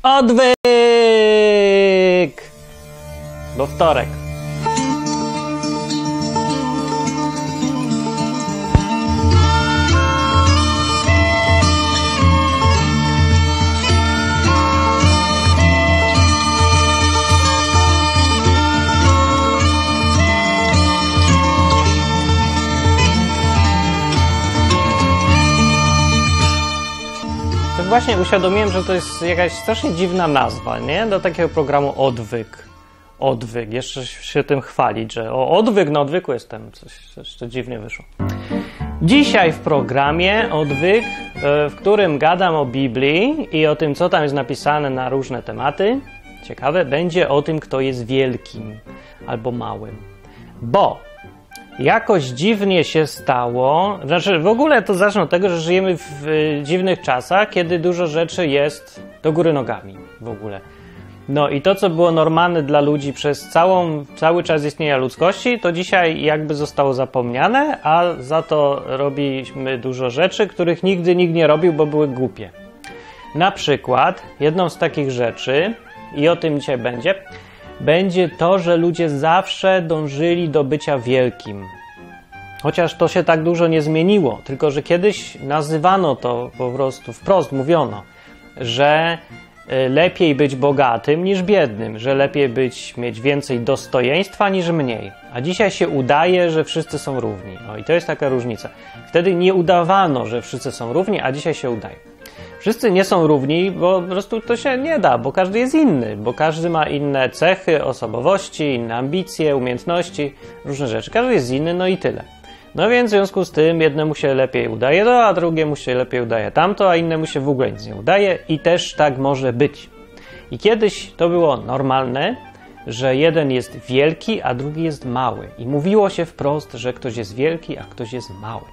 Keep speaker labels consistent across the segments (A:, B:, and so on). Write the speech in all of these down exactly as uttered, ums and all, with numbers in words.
A: Odwyk! Bo wtorek. Właśnie uświadomiłem, że to jest jakaś strasznie dziwna nazwa, nie? Do takiego programu Odwyk. Odwyk. Jeszcze się tym chwalić, że o, odwyk, na odwyku jestem. Coś, coś to dziwnie wyszło. Dzisiaj w programie Odwyk, w którym gadam o Biblii i o tym, co tam jest napisane na różne tematy, ciekawe, będzie o tym, kto jest wielkim albo małym. Bo jakoś dziwnie się stało, znaczy w ogóle to zacznę od tego, że żyjemy w dziwnych czasach, kiedy dużo rzeczy jest do góry nogami w ogóle. No i to, co było normalne dla ludzi przez całą, cały czas istnienia ludzkości, to dzisiaj jakby zostało zapomniane, a za to robiliśmy dużo rzeczy, których nigdy nikt nie robił, bo były głupie. Na przykład jedną z takich rzeczy, i o tym dzisiaj będzie, będzie to, że ludzie zawsze dążyli do bycia wielkim. Chociaż to się tak dużo nie zmieniło, tylko że kiedyś nazywano to po prostu, wprost mówiono, że lepiej być bogatym niż biednym, że lepiej być, mieć więcej dostojeństwa niż mniej. A dzisiaj się udaje, że wszyscy są równi. No i to jest taka różnica. Wtedy nie udawano, że wszyscy są równi, a dzisiaj się udaje. Wszyscy nie są równi, bo po prostu to się nie da, bo każdy jest inny, bo każdy ma inne cechy, osobowości, inne ambicje, umiejętności, różne rzeczy. Każdy jest inny, no i tyle. No więc w związku z tym jednemu się lepiej udaje to, a drugiemu się lepiej udaje tamto, a innemu się w ogóle nic nie udaje i też tak może być. I kiedyś to było normalne, że jeden jest wielki, a drugi jest mały. I mówiło się wprost, że ktoś jest wielki, a ktoś jest mały.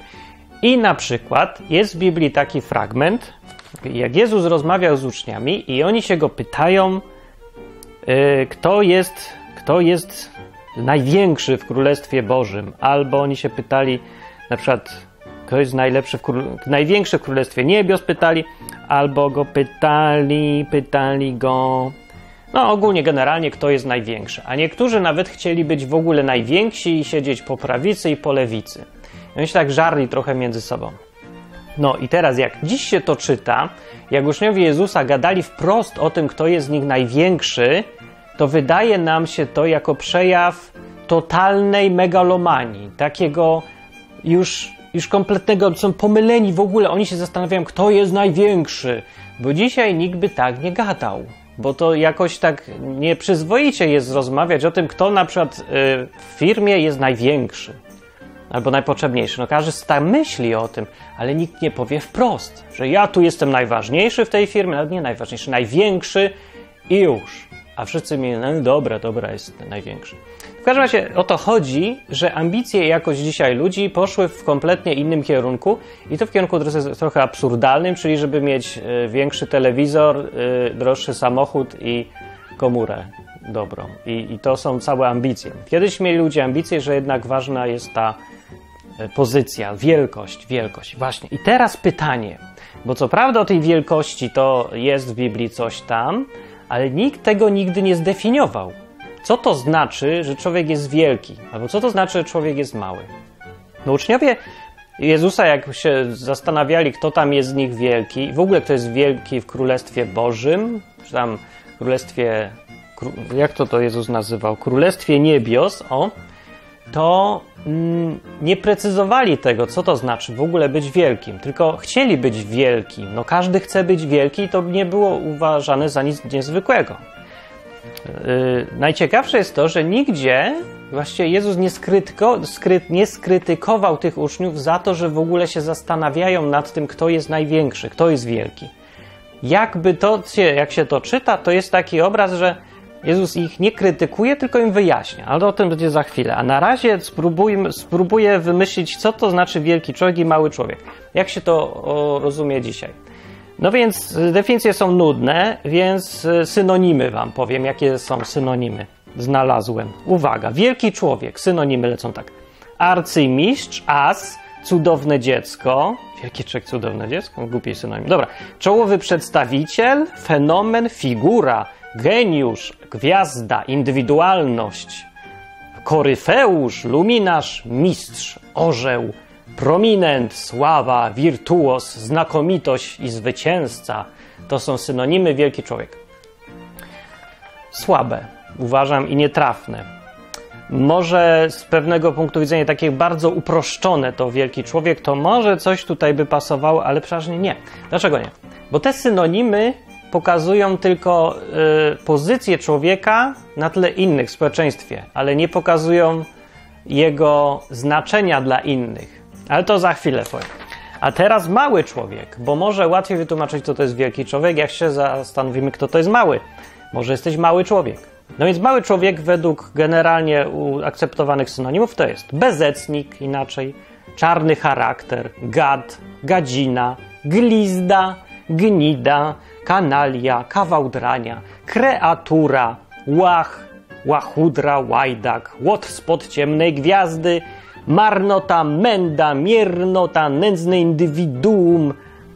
A: I na przykład jest w Biblii taki fragment, jak Jezus rozmawiał z uczniami i oni się go pytają, yy, kto jest, kto jest największy w Królestwie Bożym. Albo oni się pytali, na przykład, kto jest najlepszy w król... największy w Królestwie Niebios, pytali, albo go pytali, pytali go... No ogólnie, generalnie, kto jest największy. A niektórzy nawet chcieli być w ogóle najwięksi i siedzieć po prawicy i po lewicy. I oni się tak żarli trochę między sobą. No i teraz jak dziś się to czyta, jak uczniowie Jezusa gadali wprost o tym, kto jest z nich największy, to wydaje nam się to jako przejaw totalnej megalomanii. Takiego już, już kompletnego, są pomyleni w ogóle. Oni się zastanawiają, kto jest największy. Bo dzisiaj nikt by tak nie gadał. Bo to jakoś tak nieprzyzwoicie jest rozmawiać o tym, kto na przykład yy, w firmie jest największy. Albo najpotrzebniejszy. No każdy tam myśli o tym, ale nikt nie powie wprost, że ja tu jestem najważniejszy w tej firmie, ale nie najważniejszy, największy i już. A wszyscy mi, no dobra, dobra, jest ten największy. W każdym razie o to chodzi, że ambicje jakoś dzisiaj ludzi poszły w kompletnie innym kierunku i to w kierunku trochę absurdalnym, czyli żeby mieć większy telewizor, droższy samochód i komórę dobrą. I, i to są całe ambicje. Kiedyś mieli ludzie ambicje, że jednak ważna jest ta pozycja, wielkość, wielkość. Właśnie. I teraz pytanie, bo co prawda o tej wielkości to jest w Biblii coś tam, ale nikt tego nigdy nie zdefiniował. Co to znaczy, że człowiek jest wielki? Albo co to znaczy, że człowiek jest mały? No uczniowie Jezusa, jak się zastanawiali, kto tam jest z nich wielki, w ogóle kto jest wielki w Królestwie Bożym, czy tam w Królestwie, jak to to Jezus nazywał? Królestwie Niebios, o, to mm, nie precyzowali tego, co to znaczy w ogóle być wielkim, tylko chcieli być wielkim. No każdy chce być wielki i to nie było uważane za nic niezwykłego. Yy, najciekawsze jest to, że nigdzie właściwie Jezus nie, skrytyko, skry, nie skrytykował tych uczniów za to, że w ogóle się zastanawiają nad tym, kto jest największy, kto jest wielki. Jakby to, jak się to czyta, to jest taki obraz, że Jezus ich nie krytykuje, tylko im wyjaśnia, ale o tym będzie za chwilę. A na razie spróbujmy, spróbuję wymyślić, co to znaczy wielki człowiek i mały człowiek. Jak się to o, rozumie dzisiaj? No więc definicje są nudne, więc synonimy wam powiem, jakie są synonimy. Znalazłem. Uwaga, wielki człowiek. Synonimy lecą tak. Arcymistrz, as, cudowne dziecko. Wielki człowiek, cudowne dziecko? Głupi synonim. Dobra. Czołowy przedstawiciel, fenomen, figura, geniusz, gwiazda, indywidualność, koryfeusz, luminarz, mistrz, orzeł, prominent, sława, wirtuos, znakomitość i zwycięzca. To są synonimy wielki człowiek. Słabe, uważam, i nietrafne. Może z pewnego punktu widzenia takie bardzo uproszczone to wielki człowiek, to może coś tutaj by pasowało, ale przeważnie nie. Dlaczego nie? Bo te synonimy pokazują tylko y, pozycję człowieka na tle innych w społeczeństwie, ale nie pokazują jego znaczenia dla innych. Ale to za chwilę powiem. A teraz mały człowiek, bo może łatwiej wytłumaczyć, co to jest wielki człowiek, jak się zastanowimy, kto to jest mały. Może jesteś mały człowiek. No więc mały człowiek według generalnie akceptowanych synonimów to jest bezecnik, inaczej, czarny charakter, gad, gadzina, glizda, gnida, kanalia, kawał drania, kreatura, łach, łachudra, łajdak, łot spod ciemnej gwiazdy, marnota, menda, miernota, nędzne indywiduum,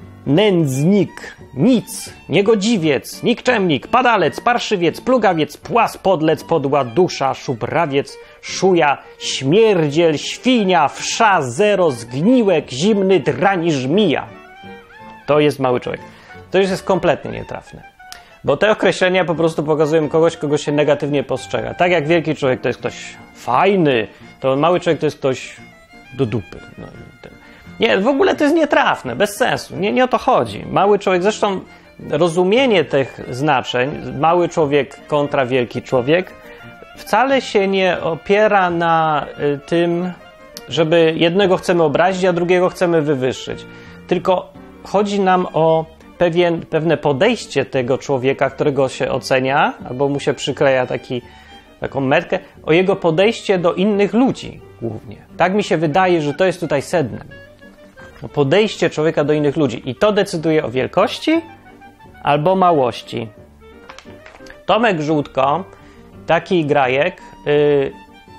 A: nędznik, nic, niegodziwiec, nikczemnik, padalec, parszywiec, plugawiec, płas, podlec, podła, dusza, szubrawiec, szuja, śmierdziel, świnia, wsza, zero, zgniłek, zimny, drań, żmija. To jest mały człowiek. To już jest kompletnie nietrafne. Bo te określenia po prostu pokazują kogoś, kogo się negatywnie postrzega. Tak jak wielki człowiek to jest ktoś fajny, to mały człowiek to jest ktoś do dupy. No, nie, w ogóle to jest nietrafne, bez sensu. Nie, nie o to chodzi. Mały człowiek, zresztą rozumienie tych znaczeń, mały człowiek kontra wielki człowiek, wcale się nie opiera na y, tym, żeby jednego chcemy obrazić, a drugiego chcemy wywyższyć. Tylko chodzi nam o pewien, pewne podejście tego człowieka, którego się ocenia, albo mu się przykleja taki, taką metkę, o jego podejście do innych ludzi głównie. Tak mi się wydaje, że to jest tutaj sednem. Podejście człowieka do innych ludzi. I to decyduje o wielkości albo małości. Tomek Żółtko, taki grajek, yy,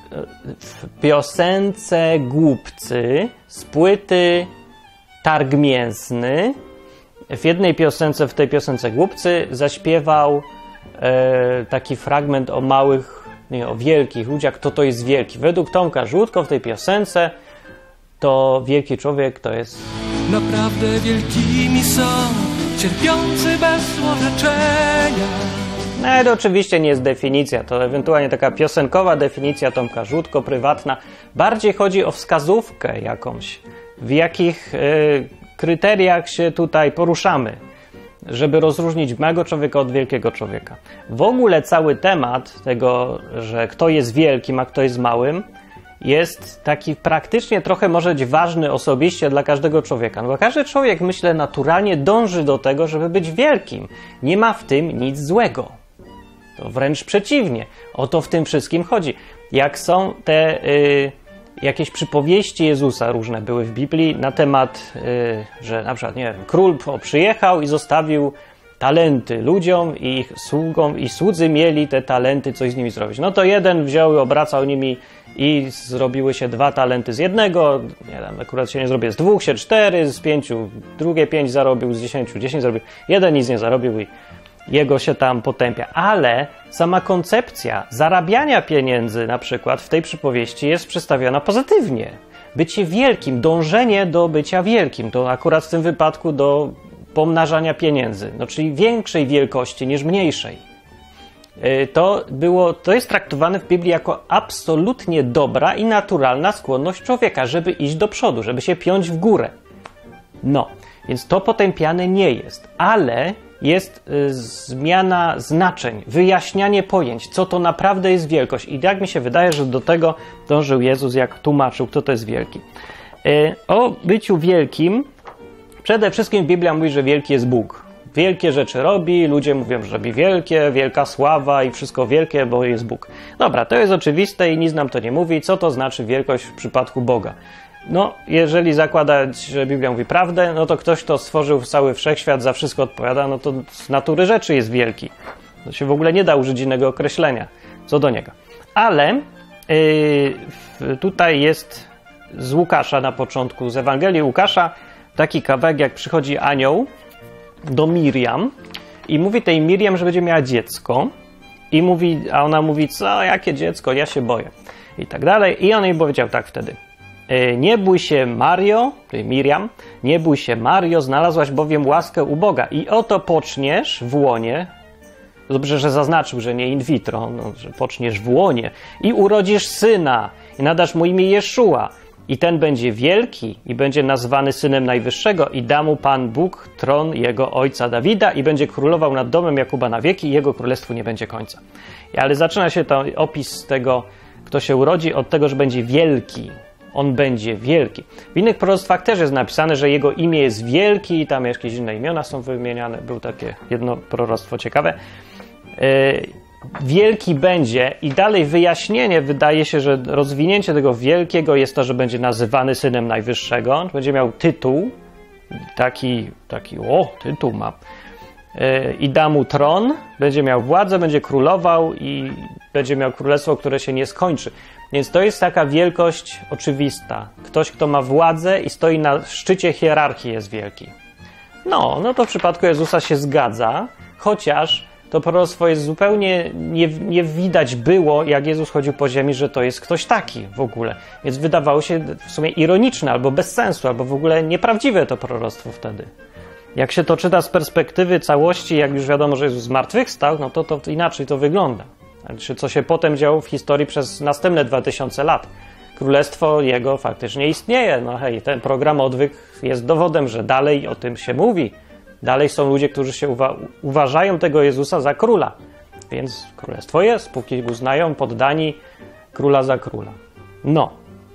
A: w piosence Głupcy z płyty Targ Mięsny, w jednej piosence, w tej piosence Głupcy zaśpiewał e, taki fragment o małych, nie, o wielkich ludziach, kto to jest wielki. Według Tomka Żółtko w tej piosence to wielki człowiek to jest...
B: Naprawdę wielkimi są, cierpiący bez złorzeczenia.
A: No to oczywiście nie jest definicja, to ewentualnie taka piosenkowa definicja Tomka Żółtko, prywatna. Bardziej chodzi o wskazówkę jakąś, w jakich y, kryteriach się tutaj poruszamy, żeby rozróżnić małego człowieka od wielkiego człowieka. W ogóle cały temat tego, że kto jest wielkim, a kto jest małym, jest taki praktycznie trochę może być ważny osobiście dla każdego człowieka. No bo każdy człowiek, myślę, naturalnie dąży do tego, żeby być wielkim. Nie ma w tym nic złego. To wręcz przeciwnie. O to w tym wszystkim chodzi. Jak są te y, jakieś przypowieści Jezusa, różne były w Biblii, na temat, y, że na przykład, nie wiem, król przyjechał i zostawił talenty ludziom i ich sługom, i słudzy mieli te talenty coś z nimi zrobić. No to jeden wziął i obracał nimi i zrobiły się dwa talenty z jednego, nie wiem, akurat się nie zrobił, z dwóch się cztery, z pięciu drugie pięć zarobił, z dziesięciu dziesięć zarobił, jeden nic nie zarobił i jego się tam potępia. Ale sama koncepcja zarabiania pieniędzy na przykład w tej przypowieści jest przedstawiona pozytywnie. Bycie wielkim, dążenie do bycia wielkim, to akurat w tym wypadku do pomnażania pieniędzy, no czyli większej wielkości niż mniejszej. To, było, to jest traktowane w Biblii jako absolutnie dobra i naturalna skłonność człowieka, żeby iść do przodu, żeby się piąć w górę. No, więc to potępiane nie jest, ale jest y, zmiana znaczeń, wyjaśnianie pojęć, co to naprawdę jest wielkość. I tak mi się wydaje, że do tego dążył Jezus, jak tłumaczył, kto to jest wielki. Y, o byciu wielkim przede wszystkim Biblia mówi, że wielki jest Bóg. Wielkie rzeczy robi, ludzie mówią, że robi wielkie, wielka sława i wszystko wielkie, bo jest Bóg. Dobra, to jest oczywiste i nic nam to nie mówi. Co to znaczy wielkość w przypadku Boga? No, jeżeli zakładać, że Biblia mówi prawdę, no to ktoś, kto stworzył cały wszechświat, za wszystko odpowiada, no to z natury rzeczy jest wielki. To się w ogóle nie da użyć innego określenia co do niego. Ale yy, tutaj jest z Łukasza na początku, z Ewangelii Łukasza, taki kawałek, jak przychodzi anioł do Miriam i mówi tej Miriam, że będzie miała dziecko i mówi, a ona mówi, co, jakie dziecko, ja się boję i tak dalej. I on jej powiedział tak wtedy: nie bój się, Mario, czyli Miriam, nie bój się, Mario, znalazłaś bowiem łaskę u Boga i oto poczniesz w łonie. Dobrze, że zaznaczył, że nie in vitro, no, że poczniesz w łonie i urodzisz syna i nadasz mu imię Jeszua i ten będzie wielki i będzie nazwany Synem Najwyższego i da mu Pan Bóg tron jego ojca Dawida i będzie królował nad domem Jakuba na wieki i jego królestwu nie będzie końca. Ale zaczyna się to opis tego, kto się urodzi, od tego, że będzie wielki. On będzie wielki. W innych proroctwach też jest napisane, że jego imię jest wielki i tam jakieś inne imiona są wymieniane. Było takie jedno proroctwo ciekawe. Wielki będzie i dalej wyjaśnienie, wydaje się, że rozwinięcie tego wielkiego jest to, że będzie nazywany Synem Najwyższego, będzie miał tytuł, taki, taki o, tytuł ma, i da mu tron, będzie miał władzę, będzie królował i będzie miał królestwo, które się nie skończy. Więc to jest taka wielkość oczywista. Ktoś, kto ma władzę i stoi na szczycie hierarchii, jest wielki. No, no to w przypadku Jezusa się zgadza, chociaż to proroctwo jest zupełnie, nie, nie widać było, jak Jezus chodził po ziemi, że to jest ktoś taki w ogóle. Więc wydawało się w sumie ironiczne, albo bez sensu, albo w ogóle nieprawdziwe to proroctwo wtedy. Jak się to czyta z perspektywy całości, jak już wiadomo, że Jezus zmartwychwstał, no to, to inaczej to wygląda. Znaczy, co się potem działo w historii przez następne dwa tysiące lat. Królestwo Jego faktycznie istnieje. No hej, ten program Odwyk jest dowodem, że dalej o tym się mówi. Dalej są ludzie, którzy się uwa- uważają tego Jezusa za króla. Więc królestwo jest, póki uznają poddani króla za króla. No.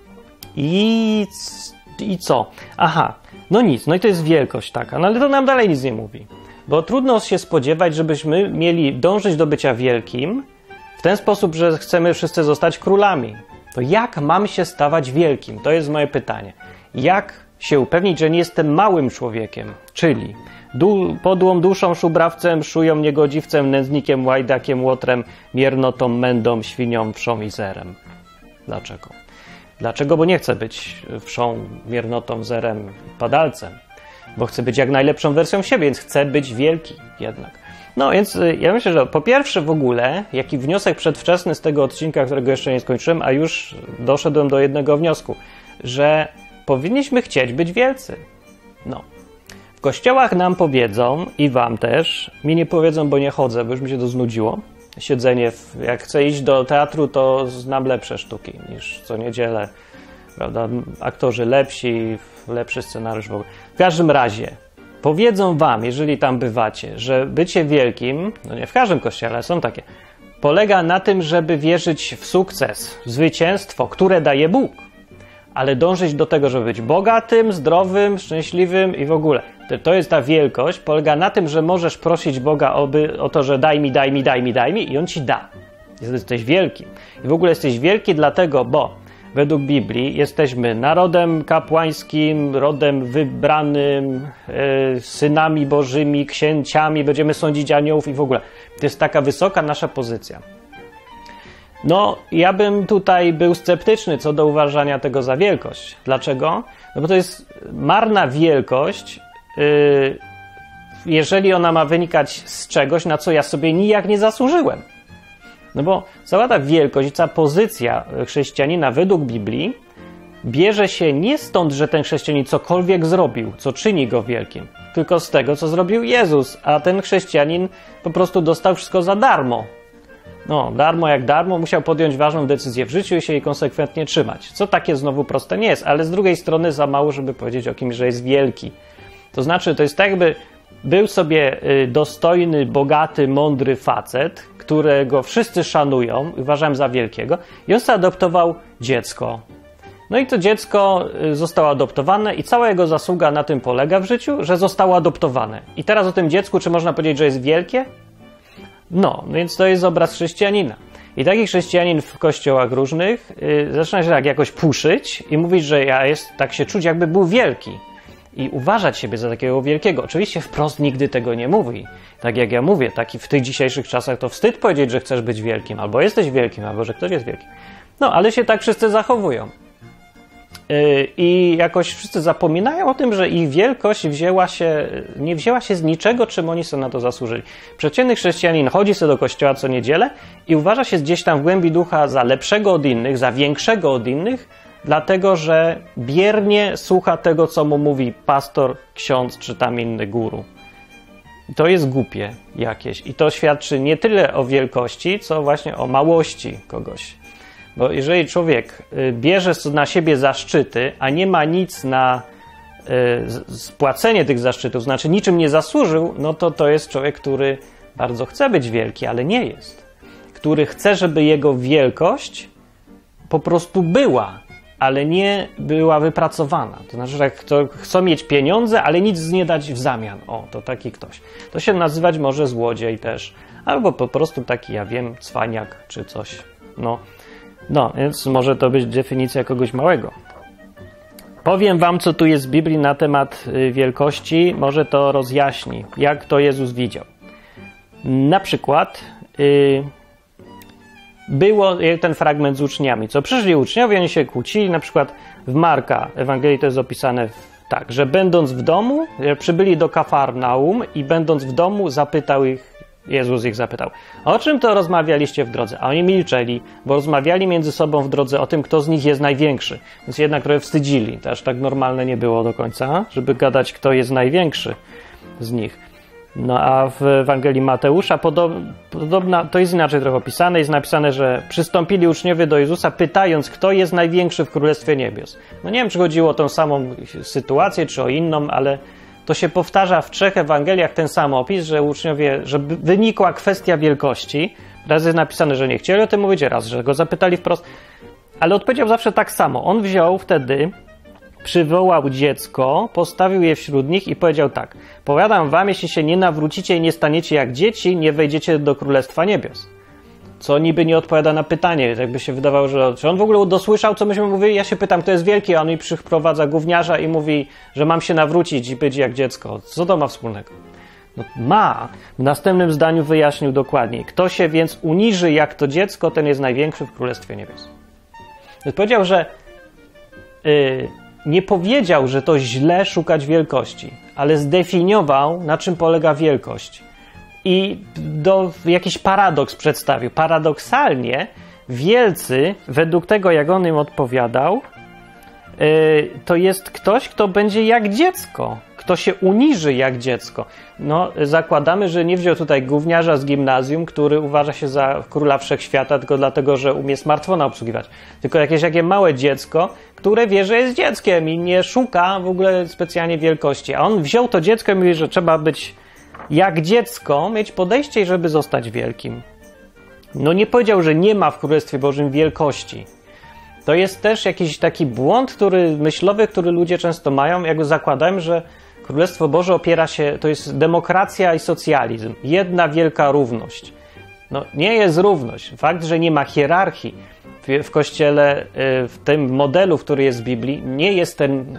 A: I, i co? Aha. No nic. No i to jest wielkość taka. No ale to nam dalej nic nie mówi. Bo trudno się spodziewać, żebyśmy mieli dążyć do bycia wielkim w ten sposób, że chcemy wszyscy zostać królami. To jak mam się stawać wielkim? To jest moje pytanie. Jak się upewnić, że nie jestem małym człowiekiem? Czyli du- podłą duszą, szubrawcem, szują, niegodziwcem, nędznikiem, łajdakiem, łotrem, miernotą, mędą, świnią, wszą i zerem. Dlaczego? Dlaczego? Bo nie chcę być wszą, miernotą, zerem, padalcem. Bo chcę być jak najlepszą wersją siebie, więc chcę być wielki jednak. No więc ja myślę, że po pierwsze w ogóle, jaki wniosek przedwczesny z tego odcinka, którego jeszcze nie skończyłem, a już doszedłem do jednego wniosku, że powinniśmy chcieć być wielcy. No. W kościołach nam powiedzą i wam też, mi nie powiedzą, bo nie chodzę, bo już mi się to znudziło. Siedzenie, w, jak chcę iść do teatru, to znam lepsze sztuki niż co niedzielę, prawda, aktorzy lepsi, lepszy scenariusz w ogóle. W każdym razie powiedzą wam, jeżeli tam bywacie, że bycie wielkim, no nie w każdym kościele, ale są takie, polega na tym, żeby wierzyć w sukces, w zwycięstwo, które daje Bóg, ale dążyć do tego, żeby być bogatym, zdrowym, szczęśliwym i w ogóle. To jest ta wielkość, polega na tym, że możesz prosić Boga oby, o to, że daj mi, daj mi, daj mi, daj mi i On ci da. Jesteś wielki. I w ogóle jesteś wielki dlatego, bo według Biblii jesteśmy narodem kapłańskim, rodem wybranym, yy, synami bożymi, księciami, będziemy sądzić aniołów i w ogóle. To jest taka wysoka nasza pozycja. No, ja bym tutaj był sceptyczny co do uważania tego za wielkość. Dlaczego? No bo to jest marna wielkość, yy, jeżeli ona ma wynikać z czegoś, na co ja sobie nijak nie zasłużyłem. No bo cała ta wielkość i cała pozycja chrześcijanina według Biblii bierze się nie stąd, że ten chrześcijanin cokolwiek zrobił, co czyni go wielkim, tylko z tego, co zrobił Jezus, a ten chrześcijanin po prostu dostał wszystko za darmo. No, darmo jak darmo, musiał podjąć ważną decyzję w życiu i się jej konsekwentnie trzymać. Co takie znowu proste nie jest, ale z drugiej strony za mało, żeby powiedzieć o kimś, że jest wielki. To znaczy, to jest tak, jakby był sobie dostojny, bogaty, mądry facet, którego wszyscy szanują, uważałem za wielkiego, i on sobie adoptował dziecko. No i to dziecko zostało adoptowane i cała jego zasługa na tym polega w życiu, że zostało adoptowane. I teraz o tym dziecku, czy można powiedzieć, że jest wielkie? No, więc to jest obraz chrześcijanina. I taki chrześcijanin w kościołach różnych yy, zaczyna się tak jakoś puszyć i mówić, że ja jest, tak się czuć, jakby był wielki. I uważać siebie za takiego wielkiego. Oczywiście wprost nigdy tego nie mówi. Tak jak ja mówię, taki w tych dzisiejszych czasach to wstyd powiedzieć, że chcesz być wielkim, albo jesteś wielkim, albo że ktoś jest wielki. No, ale się tak wszyscy zachowują. I jakoś wszyscy zapominają o tym, że ich wielkość wzięła się, nie wzięła się z niczego, czym oni sobie na to zasłużyli. Przeciętny chrześcijanin chodzi sobie do kościoła co niedzielę i uważa się gdzieś tam w głębi ducha za lepszego od innych, za większego od innych, dlatego że biernie słucha tego, co mu mówi pastor, ksiądz czy tam inny guru. I to jest głupie jakieś. I to świadczy nie tyle o wielkości, co właśnie o małości kogoś. Bo jeżeli człowiek bierze na siebie zaszczyty, a nie ma nic na spłacenie tych zaszczytów, znaczy niczym nie zasłużył, no to to jest człowiek, który bardzo chce być wielki, ale nie jest. Który chce, żeby jego wielkość po prostu była, ale nie była wypracowana. To znaczy, że kto chce mieć pieniądze, ale nic nie dać w zamian. O, to taki ktoś. To się nazywać może złodziej też, albo po prostu taki, ja wiem, cwaniak czy coś. No. No, więc może to być definicja kogoś małego. Powiem wam, co tu jest w Biblii na temat wielkości. Może to rozjaśni, jak to Jezus widział. Na przykład yy, było ten fragment z uczniami. Co przyszli uczniowie, oni się kłócili. Na przykład w Marka Ewangelii to jest opisane tak, że będąc w domu, przybyli do Kafarnaum i będąc w domu zapytał ich, Jezus ich zapytał, o czym to rozmawialiście w drodze? A oni milczeli, bo rozmawiali między sobą w drodze o tym, kto z nich jest największy. Więc jednak trochę wstydzili. To aż tak normalne nie było do końca, żeby gadać, kto jest największy z nich. No a w Ewangelii Mateusza podob- podobna, to jest inaczej trochę opisane. Jest napisane, że przystąpili uczniowie do Jezusa, pytając, kto jest największy w Królestwie Niebios. No nie wiem, czy chodziło o tą samą sytuację, czy o inną, ale to się powtarza w trzech Ewangeliach ten sam opis, że uczniowie, że wynikła kwestia wielkości. Raz jest napisane, że nie chcieli o tym mówić, raz, że go zapytali wprost, ale odpowiedział zawsze tak samo. On wziął wtedy, przywołał dziecko, postawił je wśród nich i powiedział tak: powiadam wam, jeśli się nie nawrócicie i nie staniecie jak dzieci, nie wejdziecie do Królestwa Niebios. Co niby nie odpowiada na pytanie. Jakby się wydawało, że czy on w ogóle dosłyszał, co myśmy mówili? Ja się pytam, kto jest wielki, a on mi przyprowadza gówniarza i mówi, że mam się nawrócić i być jak dziecko. Co to ma wspólnego? No, ma. W następnym zdaniu wyjaśnił dokładniej. Kto się więc uniży jak to dziecko, ten jest największy w Królestwie Niebios. Więc powiedział, że yy, nie powiedział, że to źle szukać wielkości, ale zdefiniował, na czym polega wielkość. I do, jakiś paradoks przedstawił. Paradoksalnie wielcy, według tego, jak on im odpowiadał, yy, to jest ktoś, kto będzie jak dziecko, kto się uniży jak dziecko. No, zakładamy, że nie wziął tutaj gówniarza z gimnazjum, który uważa się za króla wszechświata tylko dlatego, że umie smartfona obsługiwać. Tylko jakieś takie małe dziecko, które wie, że jest dzieckiem i nie szuka w ogóle specjalnie wielkości. A on wziął to dziecko i mówi, że trzeba być jak dziecko, mieć podejście, żeby zostać wielkim. No nie powiedział, że nie ma w Królestwie Bożym wielkości. To jest też jakiś taki błąd, który myślowy, który ludzie często mają, jak zakładają, że Królestwo Boże opiera się, to jest demokracja i socjalizm. Jedna wielka równość. No nie jest równość. Fakt, że nie ma hierarchii w, w Kościele, w tym modelu, który jest w Biblii, nie jest ten,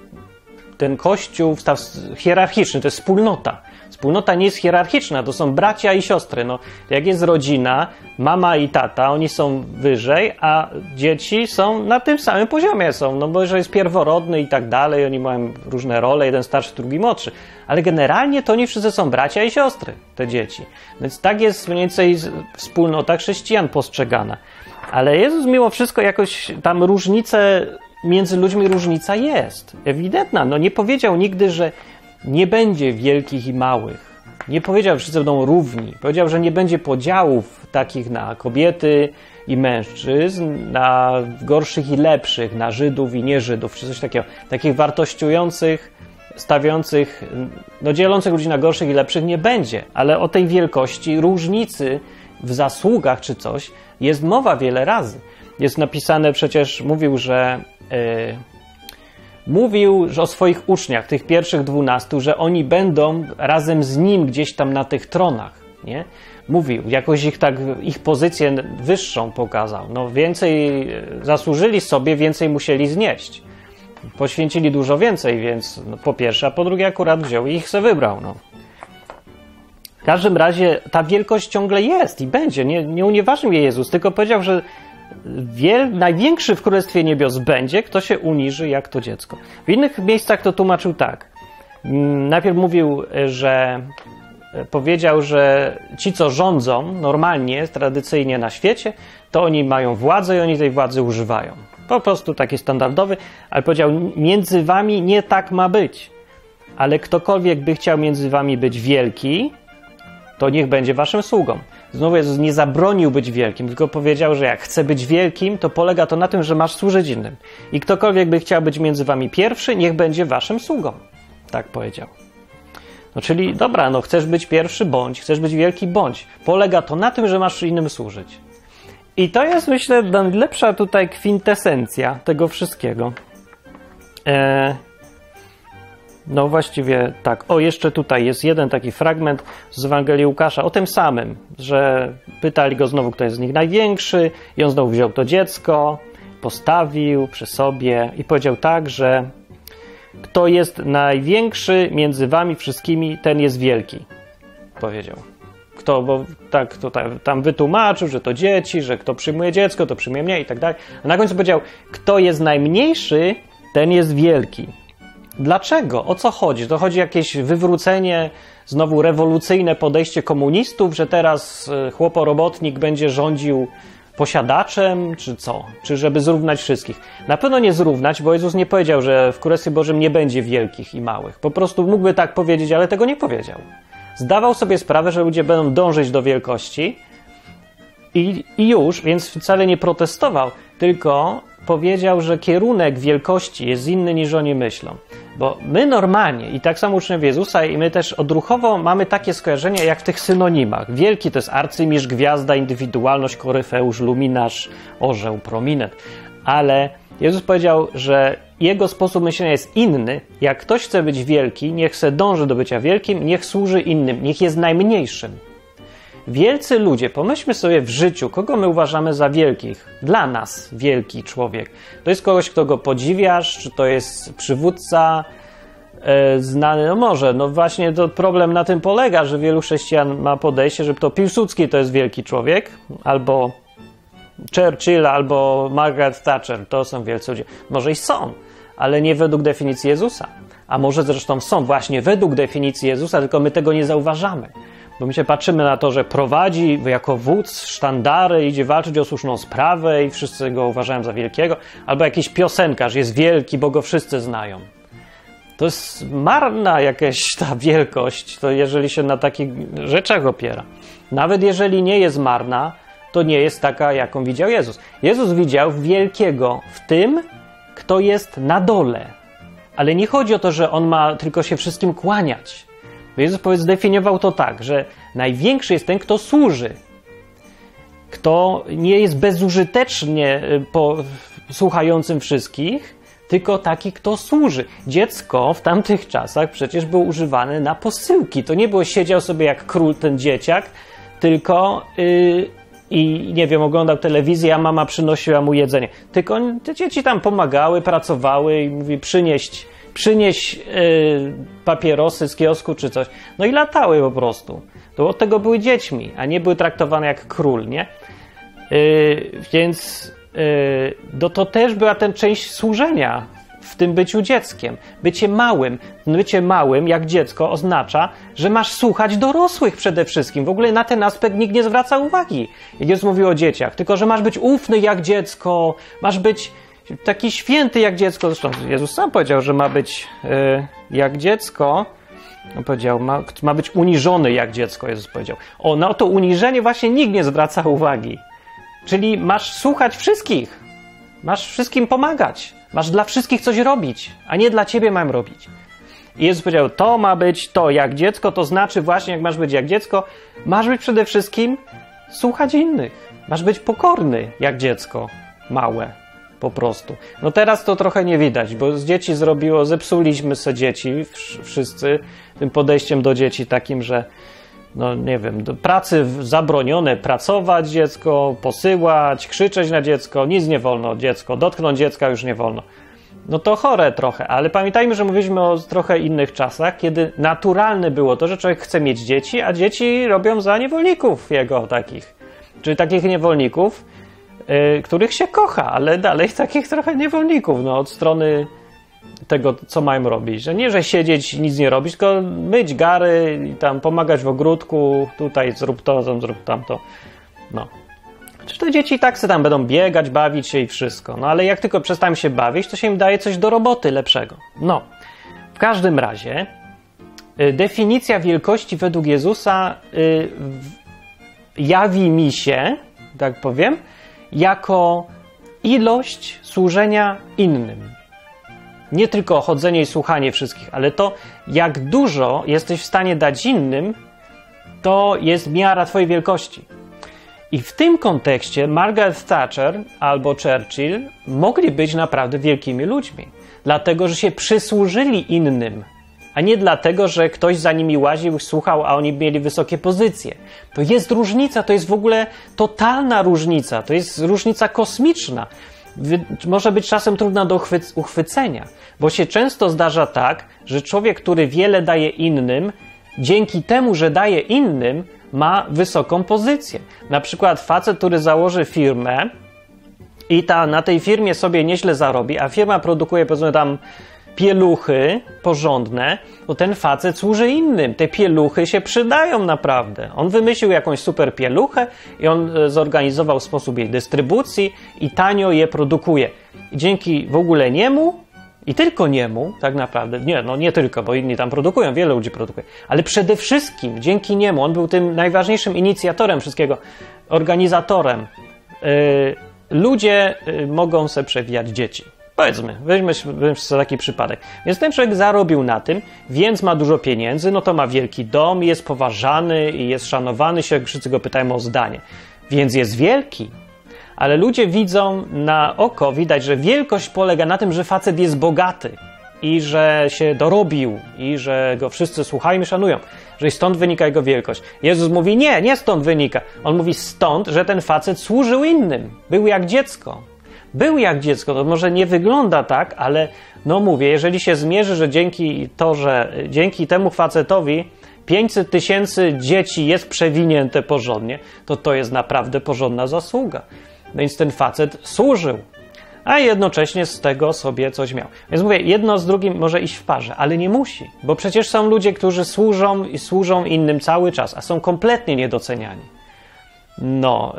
A: ten Kościół hierarchiczny, to jest wspólnota. Wspólnota nie jest hierarchiczna, to są bracia i siostry. No, jak jest rodzina, mama i tata, oni są wyżej, a dzieci są na tym samym poziomie są, no bo że jest pierworodny i tak dalej, oni mają różne role, jeden starszy, drugi młodszy. Ale generalnie to oni wszyscy są bracia i siostry, te dzieci. Więc tak jest mniej więcej wspólnota chrześcijan postrzegana. Ale Jezus mimo wszystko jakoś tam różnice, między ludźmi różnica jest. Ewidentna. No nie powiedział nigdy, że nie będzie wielkich i małych. Nie powiedział, że wszyscy będą równi. Powiedział, że nie będzie podziałów takich na kobiety i mężczyzn, na gorszych i lepszych, na Żydów i nieżydów, czy coś takiego. Takich wartościujących, stawiających, no dzielących ludzi na gorszych i lepszych nie będzie. Ale o tej wielkości, różnicy w zasługach czy coś jest mowa wiele razy. Jest napisane przecież, mówił, że... Yy, Mówił że o swoich uczniach, tych pierwszych dwunastu, że oni będą razem z nim gdzieś tam na tych tronach, nie? Mówił, jakoś ich tak, ich pozycję wyższą pokazał. No więcej zasłużyli sobie, więcej musieli znieść. Poświęcili dużo więcej, więc no, po pierwsze, a po drugie akurat wziął i ich se wybrał, no. W każdym razie ta wielkość ciągle jest i będzie, nie, nie unieważnił jej Jezus, tylko powiedział, że wiel, największy w Królestwie Niebios będzie, kto się uniży jak to dziecko. W innych miejscach to tłumaczył tak. Najpierw mówił, że powiedział, że ci, co rządzą normalnie, tradycyjnie na świecie, to oni mają władzę i oni tej władzy używają. Po prostu taki standardowy, ale powiedział, między wami nie tak ma być. Ale ktokolwiek by chciał między wami być wielki, to niech będzie waszym sługą. Znowu Jezus nie zabronił być wielkim, tylko powiedział, że jak chce być wielkim, to polega to na tym, że masz służyć innym. I ktokolwiek by chciał być między wami pierwszy, niech będzie waszym sługą. Tak powiedział. No czyli dobra, no chcesz być pierwszy, bądź, chcesz być wielki, bądź. Polega to na tym, że masz innym służyć. I to jest, myślę, najlepsza tutaj kwintesencja tego wszystkiego. Eee, no właściwie tak. O, jeszcze tutaj jest jeden taki fragment z Ewangelii Łukasza o tym samym, że pytali go znowu, kto jest z nich największy i on znowu wziął to dziecko, postawił przy sobie i powiedział tak, że kto jest największy między wami wszystkimi, ten jest wielki. Powiedział. Kto, bo tak tutaj, tam wytłumaczył, że to dzieci, że kto przyjmuje dziecko, to przyjmuje mnie i tak dalej. A na końcu powiedział, kto jest najmniejszy, ten jest wielki. Dlaczego? O co chodzi? To chodzi o jakieś wywrócenie, znowu rewolucyjne podejście komunistów, że teraz chłoporobotnik będzie rządził posiadaczem, czy co? Czy żeby zrównać wszystkich? Na pewno nie zrównać, bo Jezus nie powiedział, że w Królestwie Bożym nie będzie wielkich i małych. Po prostu mógłby tak powiedzieć, ale tego nie powiedział. Zdawał sobie sprawę, że ludzie będą dążyć do wielkości i, i już, więc wcale nie protestował, tylko powiedział, że kierunek wielkości jest inny niż oni myślą. Bo my normalnie, i tak samo uczniowie Jezusa, i my też odruchowo mamy takie skojarzenia jak w tych synonimach. Wielki to jest arcymistrz, gwiazda, indywidualność, koryfeusz, luminarz, orzeł, prominent. Ale Jezus powiedział, że jego sposób myślenia jest inny. Jak ktoś chce być wielki, niech se dąży do bycia wielkim, niech służy innym, niech jest najmniejszym. Wielcy ludzie, pomyślmy sobie w życiu, kogo my uważamy za wielkich. Dla nas wielki człowiek. To jest kogoś, kto go podziwiasz, czy to jest przywódca e, znany, no może. No właśnie to problem na tym polega, że wielu chrześcijan ma podejście, że to Piłsudski to jest wielki człowiek, albo Churchill, albo Margaret Thatcher, to są wielcy ludzie. Może i są, ale nie według definicji Jezusa. A może zresztą są właśnie według definicji Jezusa, tylko my tego nie zauważamy. Bo my się patrzymy na to, że prowadzi jako wódz sztandary, idzie walczyć o słuszną sprawę i wszyscy go uważają za wielkiego. Albo jakiś piosenkarz jest wielki, bo go wszyscy znają. To jest marna jakaś ta wielkość, to jeżeli się na takich rzeczach opiera. Nawet jeżeli nie jest marna, to nie jest taka, jaką widział Jezus. Jezus widział wielkiego w tym, kto jest na dole. Ale nie chodzi o to, że on ma tylko się wszystkim kłaniać. Jezus zdefiniował to tak, że największy jest ten, kto służy. Kto nie jest bezużytecznie po, słuchającym wszystkich, tylko taki, kto służy. Dziecko w tamtych czasach przecież było używane na posyłki. To nie było siedział sobie jak król ten dzieciak, tylko yy, i nie wiem, oglądał telewizję, a mama przynosiła mu jedzenie. Tylko te dzieci tam pomagały, pracowały i mówi przynieść przynieś yy, papierosy z kiosku czy coś. No i latały po prostu. To od tego były dziećmi, a nie były traktowane jak król, nie? Yy, więc yy, no to też była ten część służenia w tym byciu dzieckiem. Bycie małym. Bycie małym, jak dziecko, oznacza, że masz słuchać dorosłych przede wszystkim. W ogóle na ten aspekt nikt nie zwraca uwagi. Jak Jezus mówił o dzieciach. Tylko, że masz być ufny jak dziecko, masz być taki święty jak dziecko. Zresztą Jezus sam powiedział, że ma być yy, jak dziecko. On powiedział, ma, ma być uniżony jak dziecko, Jezus powiedział. O, na to uniżenie właśnie nikt nie zwraca uwagi. Czyli masz słuchać wszystkich. Masz wszystkim pomagać. Masz dla wszystkich coś robić, a nie dla ciebie mam robić. I Jezus powiedział, to ma być to jak dziecko, to znaczy właśnie jak masz być jak dziecko, masz być przede wszystkim słuchać innych. Masz być pokorny jak dziecko małe. Po prostu. No teraz to trochę nie widać, bo z dzieci zrobiło, zepsuliśmy se dzieci, wszyscy, tym podejściem do dzieci takim, że no nie wiem, do pracy zabronione, pracować dziecko, posyłać, krzyczeć na dziecko, nic nie wolno dziecko, dotknąć dziecka już nie wolno. No to chore trochę, ale pamiętajmy, że mówiliśmy o trochę innych czasach, kiedy naturalne było to, że człowiek chce mieć dzieci, a dzieci robią za niewolników jego takich. Czyli takich niewolników, yy, których się kocha, ale dalej takich trochę niewolników, no, od strony tego, co mają robić. Że nie, że siedzieć i nic nie robić, tylko myć gary i tam pomagać w ogródku, tutaj zrób to, tam zrób tamto. No. Czy te dzieci tak se tam będą biegać, bawić się i wszystko. No ale jak tylko przestają się bawić, to się im daje coś do roboty lepszego. No. W każdym razie y, definicja wielkości według Jezusa y, w, jawi mi się, tak powiem, jako ilość służenia innym. Nie tylko chodzenie i słuchanie wszystkich, ale to, jak dużo jesteś w stanie dać innym, to jest miara twojej wielkości. I w tym kontekście Margaret Thatcher albo Churchill mogli być naprawdę wielkimi ludźmi, dlatego, że się przysłużyli innym, a nie dlatego, że ktoś za nimi łaził, słuchał, a oni mieli wysokie pozycje. To jest różnica, to jest w ogóle totalna różnica, to jest różnica kosmiczna. Może być czasem trudna do uchwycenia, bo się często zdarza tak, że człowiek, który wiele daje innym, dzięki temu, że daje innym, ma wysoką pozycję. Na przykład facet, który założy firmę i ta, na tej firmie sobie nieźle zarobi, a firma produkuje, powiedzmy tam, pieluchy porządne, to ten facet służy innym. Te pieluchy się przydają naprawdę. On wymyślił jakąś super pieluchę i on zorganizował sposób jej dystrybucji i tanio je produkuje. I dzięki w ogóle niemu i tylko niemu, tak naprawdę, nie, no nie tylko, bo inni tam produkują, wiele ludzi produkuje, ale przede wszystkim dzięki niemu, on był tym najważniejszym inicjatorem wszystkiego, organizatorem. Yy, ludzie yy, mogą sobie przewijać dzieci. Powiedzmy, weźmy sobie taki przypadek. Więc ten człowiek zarobił na tym, więc ma dużo pieniędzy, no to ma wielki dom, jest poważany i jest szanowany, się wszyscy go pytają o zdanie. Więc jest wielki. Ale ludzie widzą na oko, widać, że wielkość polega na tym, że facet jest bogaty i że się dorobił i że go wszyscy słuchają i szanują, że stąd wynika jego wielkość. Jezus mówi, nie, nie stąd wynika. On mówi stąd, że ten facet służył innym. Był jak dziecko. Był jak dziecko. To może nie wygląda tak, ale no mówię, jeżeli się zmierzy, że dzięki to, że dzięki temu facetowi pięćset tysięcy dzieci jest przewinięte porządnie, to to jest naprawdę porządna zasługa. Więc ten facet służył, a jednocześnie z tego sobie coś miał. Więc mówię, jedno z drugim może iść w parze, ale nie musi, bo przecież są ludzie, którzy służą i służą innym cały czas, a są kompletnie niedoceniani. No,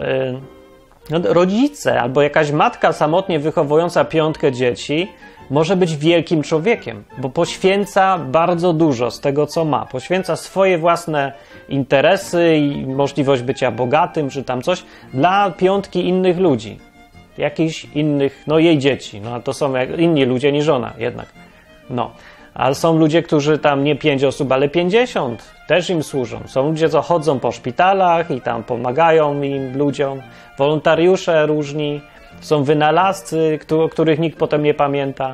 A: yy, rodzice albo jakaś matka samotnie wychowująca piątkę dzieci może być wielkim człowiekiem, bo poświęca bardzo dużo z tego, co ma. Poświęca swoje własne interesy i możliwość bycia bogatym, czy tam coś, dla piątki innych ludzi. Jakichś innych, no jej dzieci. No a to są inni ludzie niż ona jednak. No. A są ludzie, którzy tam nie pięć osób, ale pięćdziesiąt. Też im służą. Są ludzie, co chodzą po szpitalach i tam pomagają im ludziom. Wolontariusze różni. Są wynalazcy, o których nikt potem nie pamięta.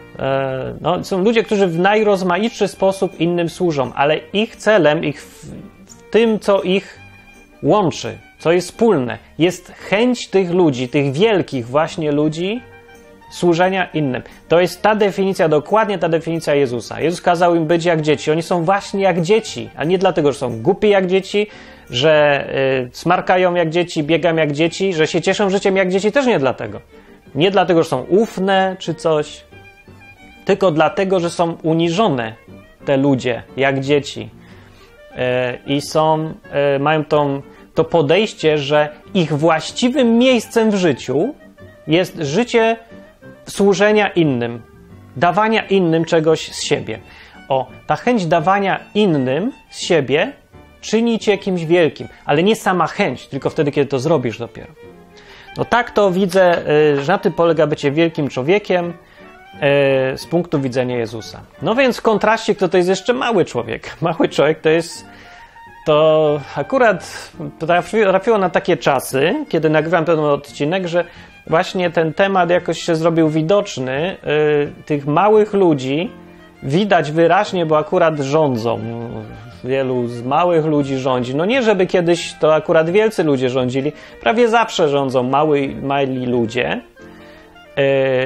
A: No, są ludzie, którzy w najrozmaitszy sposób innym służą, ale ich celem, ich w, w tym, co ich łączy, co jest wspólne, jest chęć tych ludzi, tych wielkich właśnie ludzi, służenia innym. To jest ta definicja, dokładnie ta definicja Jezusa. Jezus kazał im być jak dzieci. Oni są właśnie jak dzieci, a nie dlatego, że są głupi jak dzieci, że y, smarkają jak dzieci, biegają jak dzieci, że się cieszą życiem jak dzieci, też nie dlatego. Nie dlatego, że są ufne czy coś, tylko dlatego, że są uniżone te ludzie jak dzieci y, i są, y, mają tą, to podejście, że ich właściwym miejscem w życiu jest życie służenia innym, dawania innym czegoś z siebie. O, ta chęć dawania innym z siebie czyni cię kimś wielkim, ale nie sama chęć, tylko wtedy, kiedy to zrobisz dopiero. No tak to widzę, że na tym polega bycie wielkim człowiekiem z punktu widzenia Jezusa. No więc w kontraście, kto to jest jeszcze mały człowiek. Mały człowiek to jest, to akurat trafiło na takie czasy, kiedy nagrywam ten odcinek, że właśnie ten temat jakoś się zrobił widoczny. Tych małych ludzi widać wyraźnie, bo akurat rządzą. Wielu z małych ludzi rządzi. No nie, żeby kiedyś to akurat wielcy ludzie rządzili. Prawie zawsze rządzą mały, mali ludzie, yy,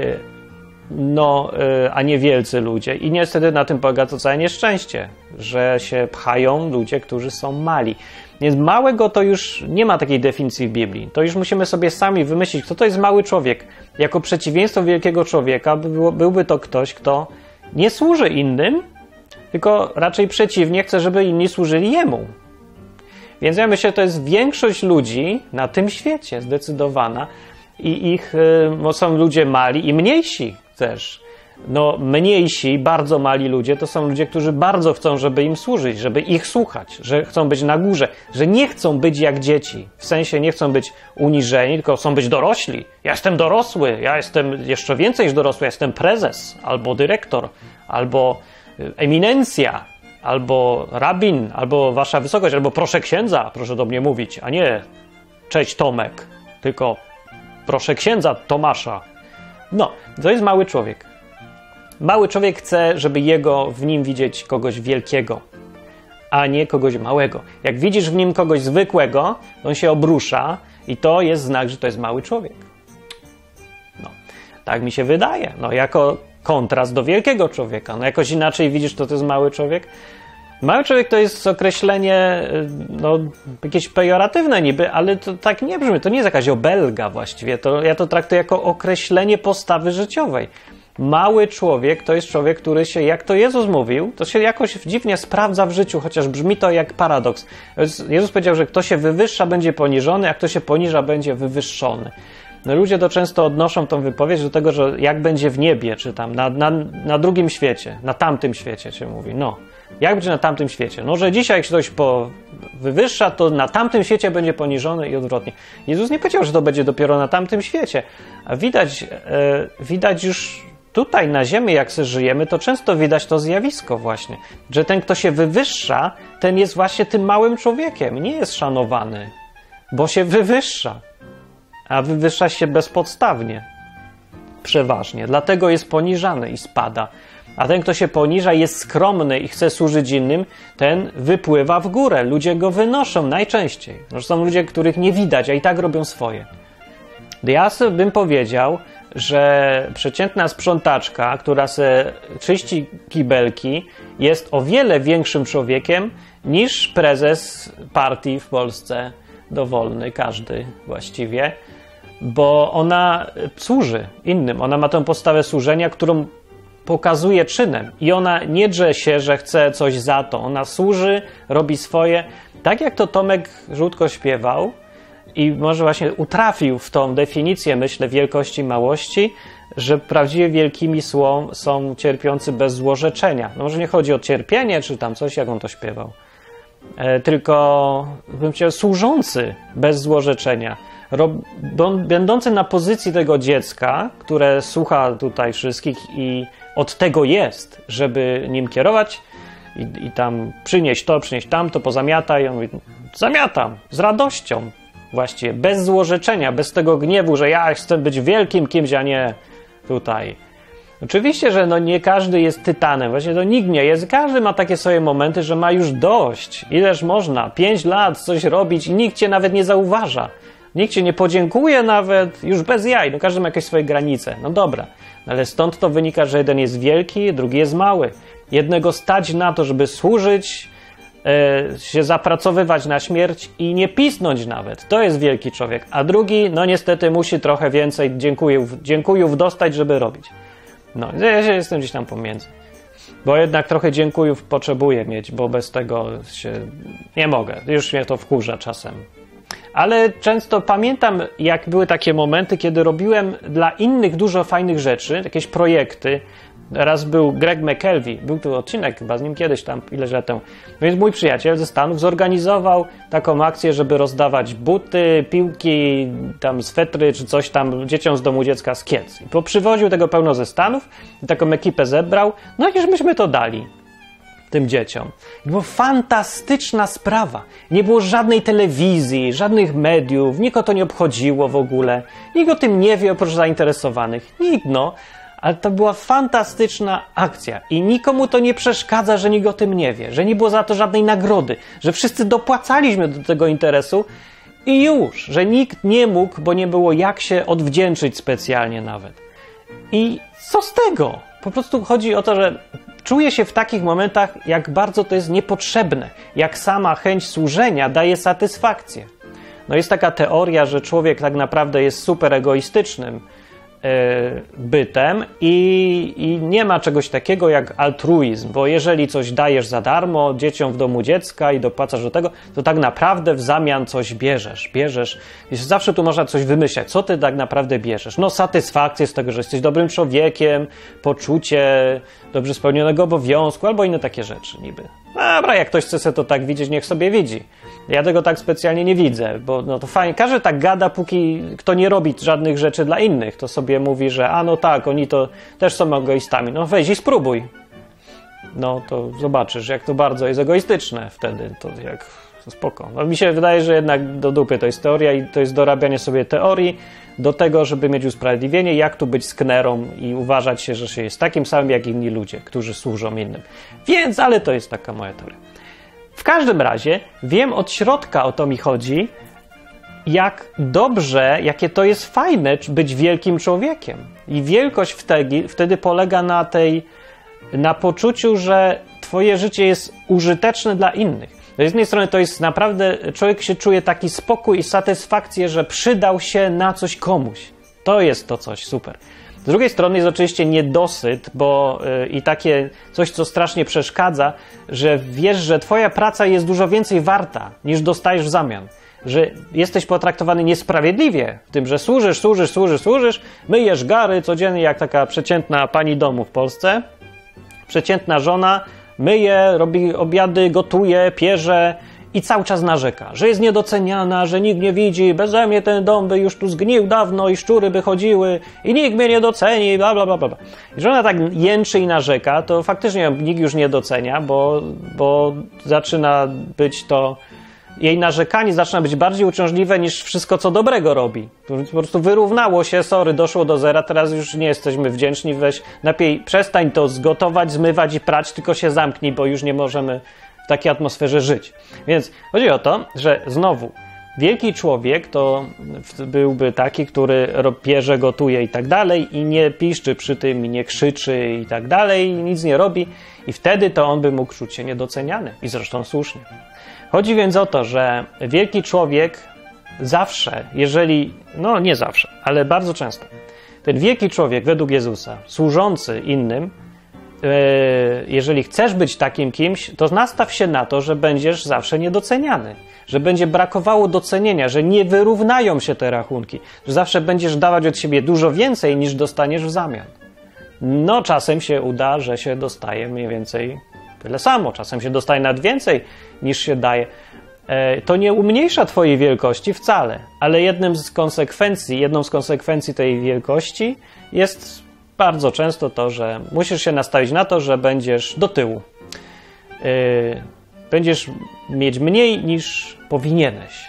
A: no, yy, a nie wielcy ludzie. I niestety na tym polega to całe nieszczęście, że się pchają ludzie, którzy są mali. Więc małego to już nie ma takiej definicji w Biblii. To już musimy sobie sami wymyślić, kto to jest mały człowiek. Jako przeciwieństwo wielkiego człowieka byłby to ktoś, kto nie służy innym, tylko raczej przeciwnie, chce, żeby inni służyli jemu. Więc ja myślę, że to jest większość ludzi na tym świecie zdecydowana i ich no, są ludzie mali i mniejsi też. No mniejsi, bardzo mali ludzie to są ludzie, którzy bardzo chcą, żeby im służyć, żeby ich słuchać, że chcą być na górze, że nie chcą być jak dzieci. W sensie nie chcą być uniżeni, tylko chcą być dorośli. Ja jestem dorosły, ja jestem jeszcze więcej niż dorosły, ja jestem prezes, albo dyrektor, albo eminencja, albo rabin, albo wasza wysokość, albo proszę księdza, proszę do mnie mówić, a nie cześć Tomek, tylko proszę księdza Tomasza. No, to jest mały człowiek. Mały człowiek chce, żeby jego w nim widzieć kogoś wielkiego, a nie kogoś małego. Jak widzisz w nim kogoś zwykłego, to on się obrusza i to jest znak, że to jest mały człowiek. No, tak mi się wydaje. No, jako kontrast do wielkiego człowieka. No, jakoś inaczej widzisz, to to jest mały człowiek. Mały człowiek to jest określenie, no, jakieś pejoratywne niby, ale to tak nie brzmi. To nie jest jakaś obelga właściwie. To, ja to traktuję jako określenie postawy życiowej. Mały człowiek to jest człowiek, który się, jak to Jezus mówił, to się jakoś dziwnie sprawdza w życiu, chociaż brzmi to jak paradoks. Jezus powiedział, że kto się wywyższa, będzie poniżony, a kto się poniża, będzie wywyższony. No, ludzie to często odnoszą tą wypowiedź do tego, że jak będzie w niebie, czy tam na, na, na drugim świecie, na tamtym świecie się mówi. No, jak będzie na tamtym świecie? No, że dzisiaj jak się ktoś po wywyższa, to na tamtym świecie będzie poniżony i odwrotnie. Jezus nie powiedział, że to będzie dopiero na tamtym świecie. A widać, e, widać już tutaj na ziemi, jak sobie żyjemy, to często widać to zjawisko właśnie, że ten, kto się wywyższa, ten jest właśnie tym małym człowiekiem, nie jest szanowany, bo się wywyższa, a wywyższa się bezpodstawnie, przeważnie, dlatego jest poniżany i spada. A ten, kto się poniża, jest skromny i chce służyć innym, ten wypływa w górę, ludzie go wynoszą najczęściej. No, są ludzie, których nie widać, a i tak robią swoje. Ja sobie bym powiedział, że przeciętna sprzątaczka, która se czyści kibelki, jest o wiele większym człowiekiem niż prezes partii w Polsce, dowolny, każdy właściwie, bo ona służy innym. Ona ma tę postawę służenia, którą pokazuje czynem i ona nie drze się, że chce coś za to. Ona służy, robi swoje. Tak jak to Tomek Żółtko śpiewał, i może właśnie utrafił w tą definicję, myślę, wielkości, małości, że prawdziwie wielkimi są, są cierpiący bez złorzeczenia. No może nie chodzi o cierpienie, czy tam coś, jak on to śpiewał, e, tylko bym chciał służący bez złorzeczenia, Rob, będący na pozycji tego dziecka, które słucha tutaj wszystkich i od tego jest, żeby nim kierować i, i tam przynieść to, przynieść tamto, pozamiataj. On mówi, zamiatam, z radością. Właściwie, bez złorzeczenia, bez tego gniewu, że ja chcę być wielkim kimś, a nie tutaj. Oczywiście, że no nie każdy jest tytanem, właśnie to nikt nie jest. Każdy ma takie swoje momenty, że ma już dość. Ileż można? Pięć lat coś robić i nikt cię nawet nie zauważa. Nikt cię nie podziękuje nawet, już bez jaj. No każdy ma jakieś swoje granice. No dobra, ale stąd to wynika, że jeden jest wielki, drugi jest mały. Jednego stać na to, żeby służyć, się zapracowywać na śmierć i nie pisnąć nawet. To jest wielki człowiek. A drugi, no niestety musi trochę więcej dziękujów, dziękujów dostać, żeby robić. No, ja się jestem gdzieś tam pomiędzy. Bo jednak trochę dziękujów potrzebuję mieć, bo bez tego się nie mogę. Już mnie to wkurza czasem. Ale często pamiętam, jak były takie momenty, kiedy robiłem dla innych dużo fajnych rzeczy, jakieś projekty. Raz był Greg McKelvey, był tu odcinek chyba z nim kiedyś tam, ileś lat temu. Więc mój przyjaciel ze Stanów zorganizował taką akcję, żeby rozdawać buty, piłki, tam swetry czy coś tam dzieciom z domu dziecka z Kielc. I poprzywoził tego pełno ze Stanów i taką ekipę zebrał, no i już myśmy to dali tym dzieciom. I była fantastyczna sprawa. Nie było żadnej telewizji, żadnych mediów, nikogo to nie obchodziło w ogóle. Nikt o tym nie wie oprócz zainteresowanych. Nikt, no. Ale to była fantastyczna akcja i nikomu to nie przeszkadza, że nikt o tym nie wie, że nie było za to żadnej nagrody, że wszyscy dopłacaliśmy do tego interesu i już, że nikt nie mógł, bo nie było jak się odwdzięczyć specjalnie nawet. I co z tego? Po prostu chodzi o to, że czuję się w takich momentach, jak bardzo to jest niepotrzebne, jak sama chęć służenia daje satysfakcję. No jest taka teoria, że człowiek tak naprawdę jest super egoistycznym yy, bytem i, i nie ma czegoś takiego jak altruizm, bo jeżeli coś dajesz za darmo dzieciom w domu dziecka i dopłacasz do tego, to tak naprawdę w zamian coś bierzesz, bierzesz. I zawsze tu można coś wymyślać, co ty tak naprawdę bierzesz. No satysfakcję z tego, że jesteś dobrym człowiekiem, poczucie dobrze spełnionego obowiązku albo inne takie rzeczy niby. Dobra, jak ktoś chce sobie to tak widzieć, niech sobie widzi. Ja tego tak specjalnie nie widzę, bo no to fajnie, każdy tak gada, póki kto nie robi żadnych rzeczy dla innych, to sobie mówi, że a no tak, oni to też są egoistami. No weź i spróbuj. No to zobaczysz, jak to bardzo jest egoistyczne wtedy, to jak to spoko. No mi się wydaje, że jednak do dupy to jest teoria i to jest dorabianie sobie teorii do tego, żeby mieć usprawiedliwienie, jak tu być sknerą i uważać się, że się jest takim samym jak inni ludzie, którzy służą innym. Więc, ale to jest taka moja teoria. W każdym razie wiem od środka, o to mi chodzi, jak dobrze, jakie to jest fajne być wielkim człowiekiem. I wielkość wtedy, wtedy polega na tej, na poczuciu, że twoje życie jest użyteczne dla innych. Z jednej strony to jest naprawdę, człowiek się czuje taki spokój i satysfakcję, że przydał się na coś komuś. To jest to coś super. Z drugiej strony jest oczywiście niedosyt, bo yy, i takie coś, co strasznie przeszkadza, że wiesz, że twoja praca jest dużo więcej warta, niż dostajesz w zamian. Że jesteś potraktowany niesprawiedliwie w tym, że służysz, służysz, służysz, służysz, myjesz gary codziennie jak taka przeciętna pani domu w Polsce, przeciętna żona, myje, robi obiady, gotuje, pierze i cały czas narzeka, że jest niedoceniana, że nikt nie widzi, beze mnie ten dom by już tu zgnił dawno i szczury by chodziły i nikt mnie nie doceni, bla, bla, bla, bla. I że ona tak jęczy i narzeka, to faktycznie nikt już nie docenia, bo, bo zaczyna być to, jej narzekanie zaczyna być bardziej uciążliwe niż wszystko, co dobrego robi. Po prostu wyrównało się, sorry, doszło do zera, teraz już nie jesteśmy wdzięczni, weź, lepiej przestań to zgotować, zmywać i prać, tylko się zamknij, bo już nie możemy w takiej atmosferze żyć. Więc chodzi o to, że znowu, wielki człowiek to byłby taki, który pierze, gotuje i tak dalej i nie piszczy przy tym i nie krzyczy i tak dalej i nic nie robi i wtedy to on by mógł czuć się niedoceniany i zresztą słusznie. Chodzi więc o to, że wielki człowiek zawsze, jeżeli, no nie zawsze, ale bardzo często, ten wielki człowiek według Jezusa, służący innym, jeżeli chcesz być takim kimś, to nastaw się na to, że będziesz zawsze niedoceniany, że będzie brakowało docenienia, że nie wyrównają się te rachunki, że zawsze będziesz dawać od siebie dużo więcej niż dostaniesz w zamian. No czasem się uda, że się dostaje mniej więcej tyle samo, czasem się dostaje nawet więcej niż się daje. To nie umniejsza twojej wielkości wcale, ale jednym z konsekwencji, jedną z konsekwencji tej wielkości jest bardzo często to, że musisz się nastawić na to, że będziesz do tyłu. Yy, będziesz mieć mniej niż powinieneś.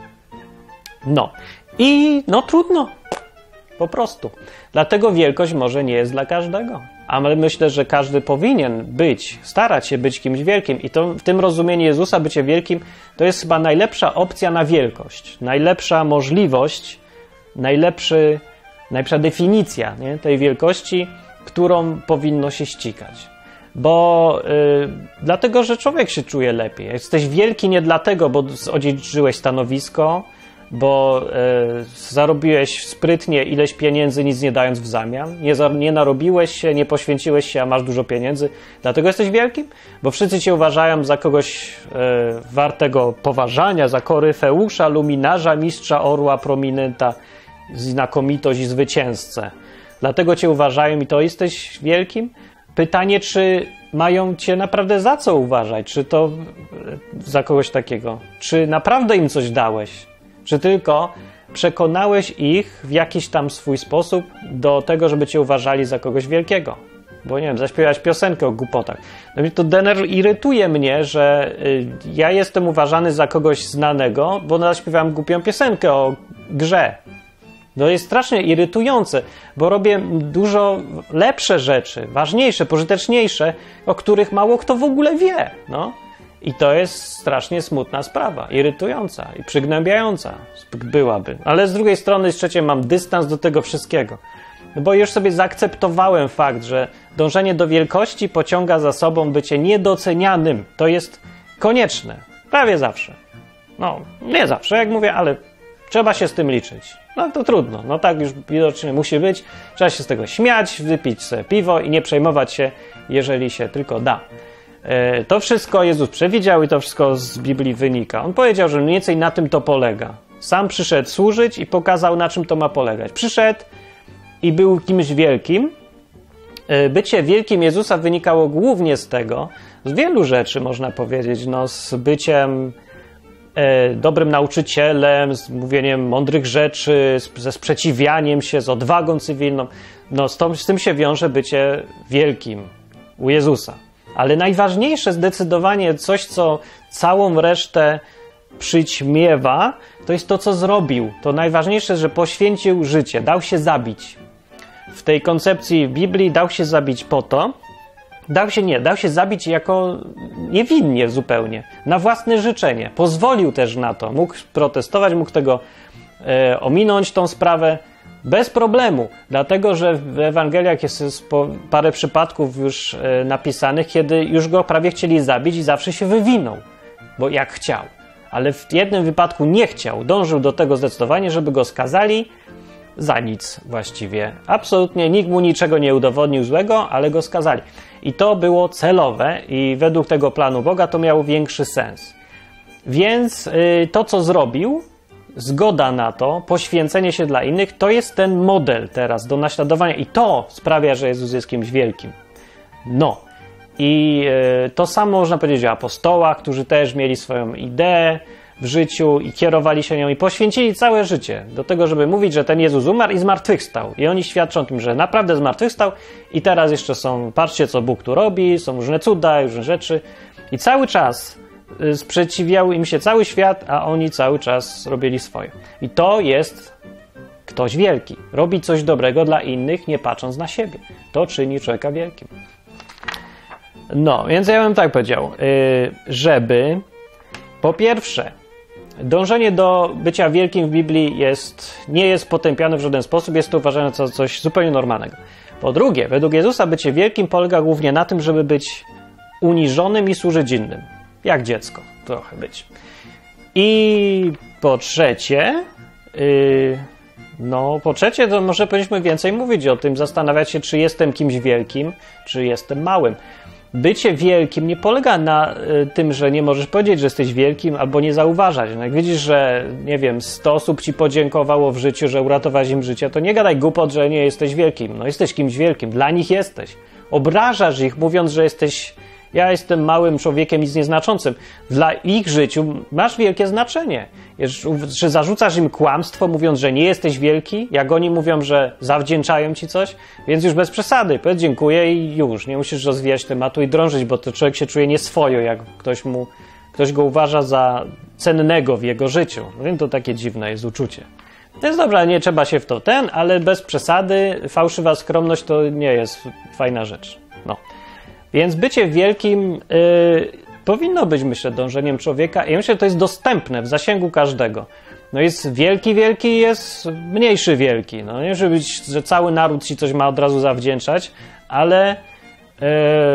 A: No. I no trudno. Po prostu. Dlatego wielkość może nie jest dla każdego. Ale myślę, że każdy powinien być, starać się być kimś wielkim. I to w tym rozumieniu Jezusa bycie wielkim to jest chyba najlepsza opcja na wielkość. Najlepsza możliwość, najlepszy najlepsza definicja, nie, tej wielkości, którą powinno się ścigać. Bo yy, dlatego, że człowiek się czuje lepiej. Jesteś wielki nie dlatego, bo odziedziczyłeś stanowisko, bo yy, zarobiłeś sprytnie ileś pieniędzy, nic nie dając w zamian. Nie, za, nie narobiłeś się, nie poświęciłeś się, a masz dużo pieniędzy. Dlatego jesteś wielkim? Bo wszyscy cię uważają za kogoś yy, wartego poważania, za koryfeusza, luminarza, mistrza orła, prominenta, znakomitość i zwycięzcę. Dlatego cię uważają i to jesteś wielkim? Pytanie, czy mają cię naprawdę za co uważać? Czy to za kogoś takiego? Czy naprawdę im coś dałeś? Czy tylko przekonałeś ich w jakiś tam swój sposób do tego, żeby cię uważali za kogoś wielkiego? Bo nie wiem, zaśpiewać piosenkę o głupotach. No to dener irytuje mnie, że y, ja jestem uważany za kogoś znanego, bo zaśpiewałem głupią piosenkę o grze. To jest strasznie irytujące, bo robię dużo lepsze rzeczy, ważniejsze, pożyteczniejsze, o których mało kto w ogóle wie. No. I to jest strasznie smutna sprawa, irytująca i przygnębiająca byłaby. Ale z drugiej strony, z trzeciej, mam dystans do tego wszystkiego. No bo już sobie zaakceptowałem fakt, że dążenie do wielkości pociąga za sobą bycie niedocenianym. To jest konieczne. Prawie zawsze. No, nie zawsze, jak mówię, ale trzeba się z tym liczyć. No to trudno. No tak już widocznie musi być. Trzeba się z tego śmiać, wypić sobie piwo i nie przejmować się, jeżeli się tylko da. E, to wszystko Jezus przewidział i to wszystko z Biblii wynika. On powiedział, że mniej więcej na tym to polega. Sam przyszedł służyć i pokazał, na czym to ma polegać. Przyszedł i był kimś wielkim. Bycie wielkim Jezusa wynikało głównie z tego, z wielu rzeczy można powiedzieć, no z byciem e, dobrym nauczycielem, z mówieniem mądrych rzeczy, z, ze sprzeciwianiem się, z odwagą cywilną. No z, to, z tym się wiąże bycie wielkim u Jezusa. Ale najważniejsze zdecydowanie coś, co całą resztę przyćmiewa, to jest to, co zrobił. To najważniejsze, że poświęcił życie, dał się zabić. W tej koncepcji Biblii dał się zabić po to, dał się nie, dał się zabić jako niewinnie zupełnie, na własne życzenie. Pozwolił też na to, mógł protestować, mógł tego e, ominąć tą sprawę bez problemu, dlatego że w Ewangeliach jest parę przypadków już e, napisanych, kiedy już go prawie chcieli zabić i zawsze się wywinął, bo jak chciał. Ale w jednym wypadku nie chciał, dążył do tego zdecydowanie, żeby go skazali za nic właściwie. Absolutnie nikt mu niczego nie udowodnił złego, ale go skazali. I to było celowe i według tego planu Boga to miało większy sens. Więc yy, to, co zrobił, zgoda na to, poświęcenie się dla innych, to jest ten model teraz do naśladowania i to sprawia, że Jezus jest kimś wielkim. No. I yy, to samo można powiedzieć o apostołach, którzy też mieli swoją ideę w życiu i kierowali się nią i poświęcili całe życie do tego, żeby mówić, że ten Jezus umarł i zmartwychwstał. I oni świadczą tym, że naprawdę zmartwychwstał i teraz jeszcze są, patrzcie, co Bóg tu robi, są różne cuda, różne rzeczy. I cały czas sprzeciwiał im się cały świat, a oni cały czas robili swoje. I to jest ktoś wielki. Robi coś dobrego dla innych, nie patrząc na siebie. To czyni człowieka wielkim. No, więc ja bym tak powiedział, żeby po pierwsze, dążenie do bycia wielkim w Biblii jest, nie jest potępiane w żaden sposób, jest to uważane za coś zupełnie normalnego. Po drugie, według Jezusa bycie wielkim polega głównie na tym, żeby być uniżonym i służyć innym. Jak dziecko trochę być. I po trzecie, yy, no po trzecie to może powinniśmy więcej mówić o tym, zastanawiać się, czy jestem kimś wielkim, czy jestem małym. Bycie wielkim nie polega na y, tym, że nie możesz powiedzieć, że jesteś wielkim albo nie zauważać. No jak widzisz, że nie wiem, sto osób ci podziękowało w życiu, że uratowałeś im życie, to nie gadaj głupot, że nie jesteś wielkim. No jesteś kimś wielkim, dla nich jesteś. Obrażasz ich, mówiąc, że jesteś, ja jestem małym człowiekiem, nic nieznaczącym. Dla ich życiu masz wielkie znaczenie. Że zarzucasz im kłamstwo, mówiąc, że nie jesteś wielki, jak oni mówią, że zawdzięczają ci coś, więc już bez przesady. Powiedz dziękuję i już. Nie musisz rozwijać tematu i drążyć, bo to człowiek się czuje nieswojo, jak ktoś mu, ktoś go uważa za cennego w jego życiu. No więc to takie dziwne jest uczucie. To jest dobra, nie trzeba się w to ten, ale bez przesady. Fałszywa skromność to nie jest fajna rzecz. No. Więc bycie wielkim yy, powinno być, myślę, dążeniem człowieka i myślę, że to jest dostępne w zasięgu każdego. No jest wielki, wielki, jest mniejszy, wielki. No nie, żeby być, że cały naród ci coś ma od razu zawdzięczać, ale yy,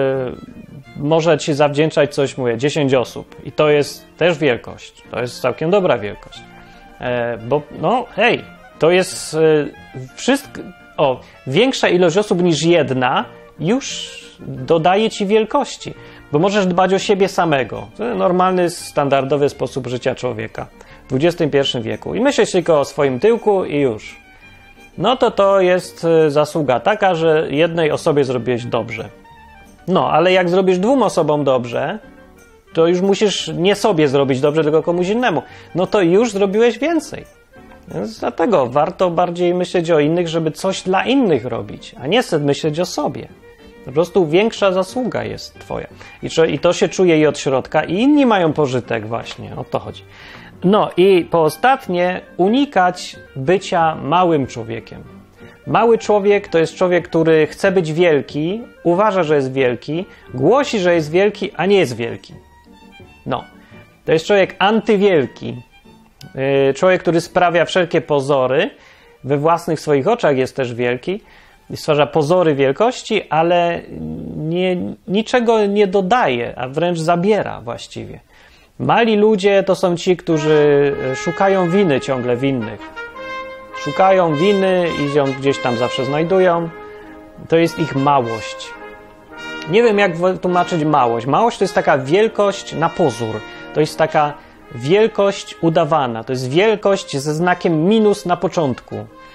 A: może ci zawdzięczać coś, mówię, dziesięć osób. I to jest też wielkość. To jest całkiem dobra wielkość. Yy, bo, no, hej, to jest yy, wszystko, o, większa ilość osób niż jedna już dodaje ci wielkości, bo możesz dbać o siebie samego. To normalny, standardowy sposób życia człowieka w dwudziestym pierwszym wieku. I myśleć tylko o swoim tyłku i już. No to to jest zasługa taka, że jednej osobie zrobiłeś dobrze. No, ale jak zrobisz dwóm osobom dobrze, to już musisz nie sobie zrobić dobrze, tylko komuś innemu. No to już zrobiłeś więcej. Więc dlatego warto bardziej myśleć o innych, żeby coś dla innych robić, a nie sobie myśleć o sobie. Po prostu większa zasługa jest twoja. I, I to się czuje i od środka, i inni mają pożytek właśnie. O to chodzi. No i po ostatnie, unikać bycia małym człowiekiem. Mały człowiek to jest człowiek, który chce być wielki, uważa, że jest wielki, głosi, że jest wielki, a nie jest wielki. No. To jest człowiek antywielki. Yy, człowiek, który sprawia wszelkie pozory, we własnych swoich oczach jest też wielki, stwarza pozory wielkości, ale nie, niczego nie dodaje, a wręcz zabiera właściwie. Mali ludzie to są ci, którzy szukają winy ciągle w innych. Szukają winy i ją gdzieś tam zawsze znajdują. To jest ich małość. Nie wiem, jak tłumaczyć małość. Małość to jest taka wielkość na pozór. To jest taka wielkość udawana. To jest wielkość ze znakiem minus na początku.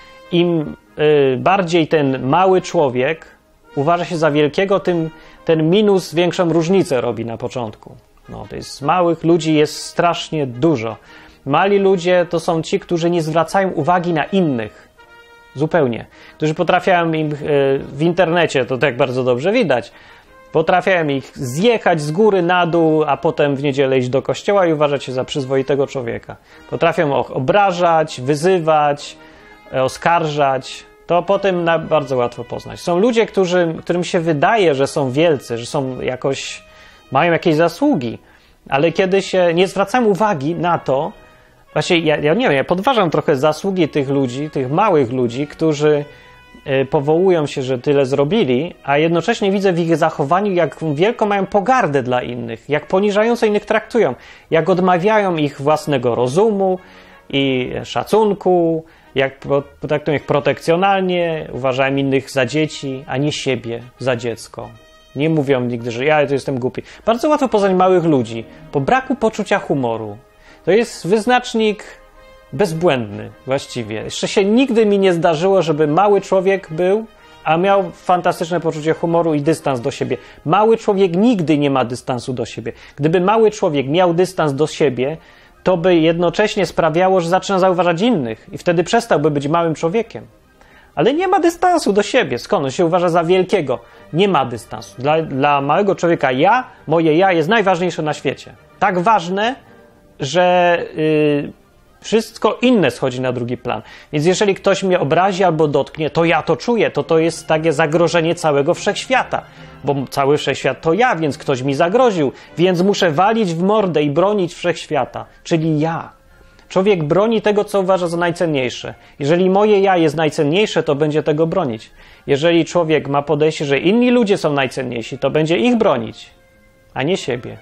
A: Im y, bardziej ten mały człowiek uważa się za wielkiego, tym ten minus większą różnicę robi na początku. No, to jest małych ludzi jest strasznie dużo. Mali ludzie to są ci, którzy nie zwracają uwagi na innych. Zupełnie. Którzy potrafią im y, w internecie, to tak bardzo dobrze widać, potrafią ich zjechać z góry na dół, a potem w niedzielę iść do kościoła i uważać się za przyzwoitego człowieka. Potrafią obrażać, wyzywać, oskarżać. To potem na bardzo łatwo poznać. Są ludzie, którzy, którym się wydaje, że są wielcy, że są jakoś, mają jakieś zasługi, ale kiedy się nie zwracają uwagi na to, właśnie ja, ja nie wiem, ja podważam trochę zasługi tych ludzi, tych małych ludzi, którzy powołują się, że tyle zrobili, a jednocześnie widzę w ich zachowaniu, jak wielką mają pogardę dla innych, jak poniżająco innych traktują, jak odmawiają ich własnego rozumu i szacunku, jak traktują ich protekcjonalnie, uważają innych za dzieci, a nie siebie za dziecko. Nie mówią nigdy, że ja to jestem głupi. Bardzo łatwo poznać małych ludzi po braku poczucia humoru. To jest wyznacznik bezbłędny właściwie. Jeszcze się nigdy mi nie zdarzyło, żeby mały człowiek był, a miał fantastyczne poczucie humoru i dystans do siebie. Mały człowiek nigdy nie ma dystansu do siebie. Gdyby mały człowiek miał dystans do siebie, to by jednocześnie sprawiało, że zaczyna zauważać innych i wtedy przestałby być małym człowiekiem. Ale nie ma dystansu do siebie. Skąd? On się uważa za wielkiego. Nie ma dystansu. Dla, dla małego człowieka ja, moje ja jest najważniejsze na świecie. Tak ważne, że yy, wszystko inne schodzi na drugi plan. Więc jeżeli ktoś mnie obrazi albo dotknie, to ja to czuję. To to jest takie zagrożenie całego wszechświata. Bo cały wszechświat to ja, więc ktoś mi zagroził. Więc muszę walić w mordę i bronić wszechświata. Czyli ja. Człowiek broni tego, co uważa za najcenniejsze. Jeżeli moje ja jest najcenniejsze, to będzie tego bronić. Jeżeli człowiek ma podejście, że inni ludzie są najcenniejsi, to będzie ich bronić, a nie siebie.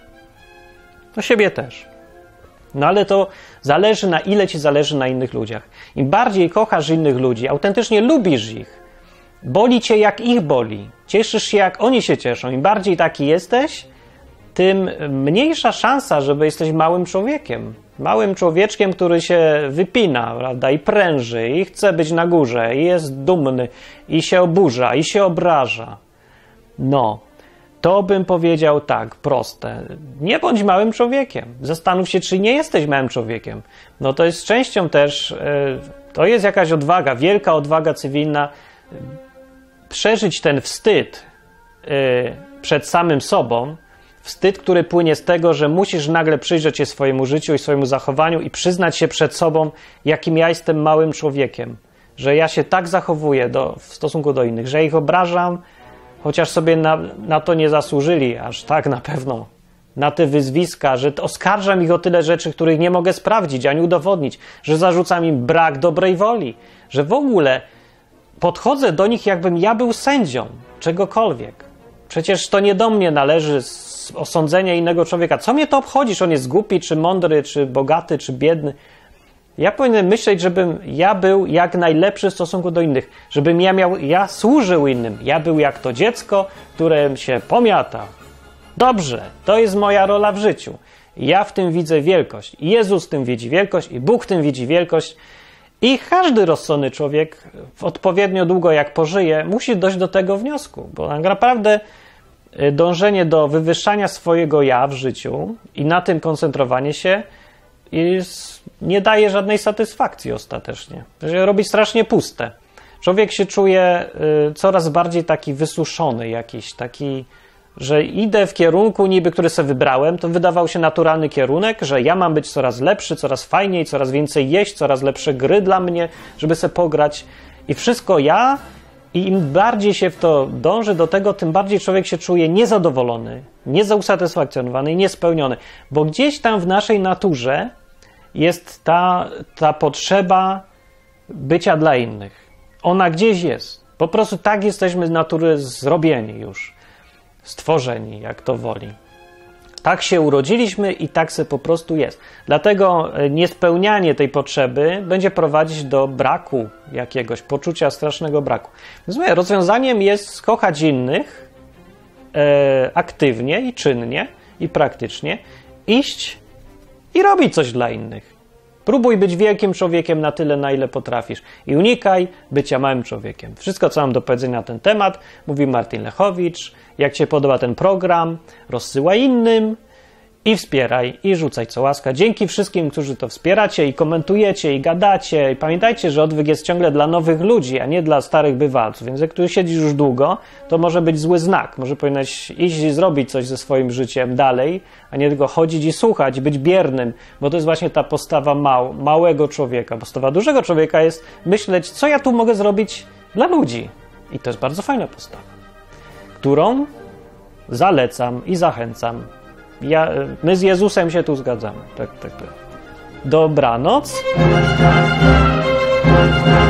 A: No siebie też. No ale to zależy, na ile ci zależy na innych ludziach. Im bardziej kochasz innych ludzi, autentycznie lubisz ich, boli cię jak ich boli, cieszysz się jak oni się cieszą. Im bardziej taki jesteś, tym mniejsza szansa, żeby jesteś małym człowiekiem. Małym człowieczkiem, który się wypina, prawda, i pręży, i chce być na górze, i jest dumny, i się oburza, i się obraża. No, to bym powiedział tak, proste. Nie bądź małym człowiekiem. Zastanów się, czy nie jesteś małym człowiekiem. No to jest częścią też, to jest jakaś odwaga, wielka odwaga cywilna, przeżyć ten wstyd przed samym sobą, wstyd, który płynie z tego, że musisz nagle przyjrzeć się swojemu życiu i swojemu zachowaniu i przyznać się przed sobą, jakim ja jestem małym człowiekiem. Że ja się tak zachowuję do, w stosunku do innych, że ich obrażam, chociaż sobie na, na to nie zasłużyli, aż tak na pewno, na te wyzwiska, że oskarżam ich o tyle rzeczy, których nie mogę sprawdzić ani udowodnić, że zarzucam im brak dobrej woli, że w ogóle podchodzę do nich, jakbym ja był sędzią czegokolwiek. Przecież to nie do mnie należy osądzenie innego człowieka. Co mnie to obchodzi, czy on jest głupi, czy mądry, czy bogaty, czy biedny? Ja powinienem myśleć, żebym ja był jak najlepszy w stosunku do innych, żebym ja miał, ja służył innym. Ja był jak to dziecko, które się pomiata. Dobrze, to jest moja rola w życiu. Ja w tym widzę wielkość. Jezus w tym widzi wielkość i Bóg w tym widzi wielkość. I każdy rozsądny człowiek, odpowiednio długo jak pożyje, musi dojść do tego wniosku, bo tak naprawdę dążenie do wywyższania swojego ja w życiu i na tym koncentrowanie się jest, nie daje żadnej satysfakcji ostatecznie. Robi strasznie puste. Człowiek się czuje y, coraz bardziej taki wysuszony jakiś, taki, że idę w kierunku niby, który sobie wybrałem, to wydawał się naturalny kierunek, że ja mam być coraz lepszy, coraz fajniej, coraz więcej jeść, coraz lepsze gry dla mnie, żeby sobie pograć i wszystko ja. I im bardziej się w to dąży do tego, tym bardziej człowiek się czuje niezadowolony, niezausatysfakcjonowany i niespełniony. Bo gdzieś tam w naszej naturze jest ta, ta potrzeba bycia dla innych. Ona gdzieś jest. Po prostu tak jesteśmy z natury zrobieni już, stworzeni, jak to woli. Tak się urodziliśmy i tak se po prostu jest. Dlatego niespełnianie tej potrzeby będzie prowadzić do braku jakiegoś, poczucia strasznego braku. Więc rozwiązaniem jest kochać innych e, aktywnie i czynnie i praktycznie, iść i robić coś dla innych. Próbuj być wielkim człowiekiem na tyle, na ile potrafisz i unikaj bycia małym człowiekiem. Wszystko, co mam do powiedzenia na ten temat, mówi Martin Lechowicz. Jak Ci się podoba ten program, rozsyłaj innym i wspieraj, i rzucaj co łaska. Dzięki wszystkim, którzy to wspieracie i komentujecie, i gadacie. I pamiętajcie, że odwyk jest ciągle dla nowych ludzi, a nie dla starych bywalców. Więc jak tu siedzisz już długo, to może być zły znak. Może powinieneś iść i zrobić coś ze swoim życiem dalej, a nie tylko chodzić i słuchać, być biernym, bo to jest właśnie ta postawa mał, małego człowieka. Postawa dużego człowieka jest myśleć, co ja tu mogę zrobić dla ludzi. I to jest bardzo fajna postawa, którą zalecam i zachęcam. Ja, my z Jezusem się tu zgadzamy. Tak, tak, tak. Dobranoc.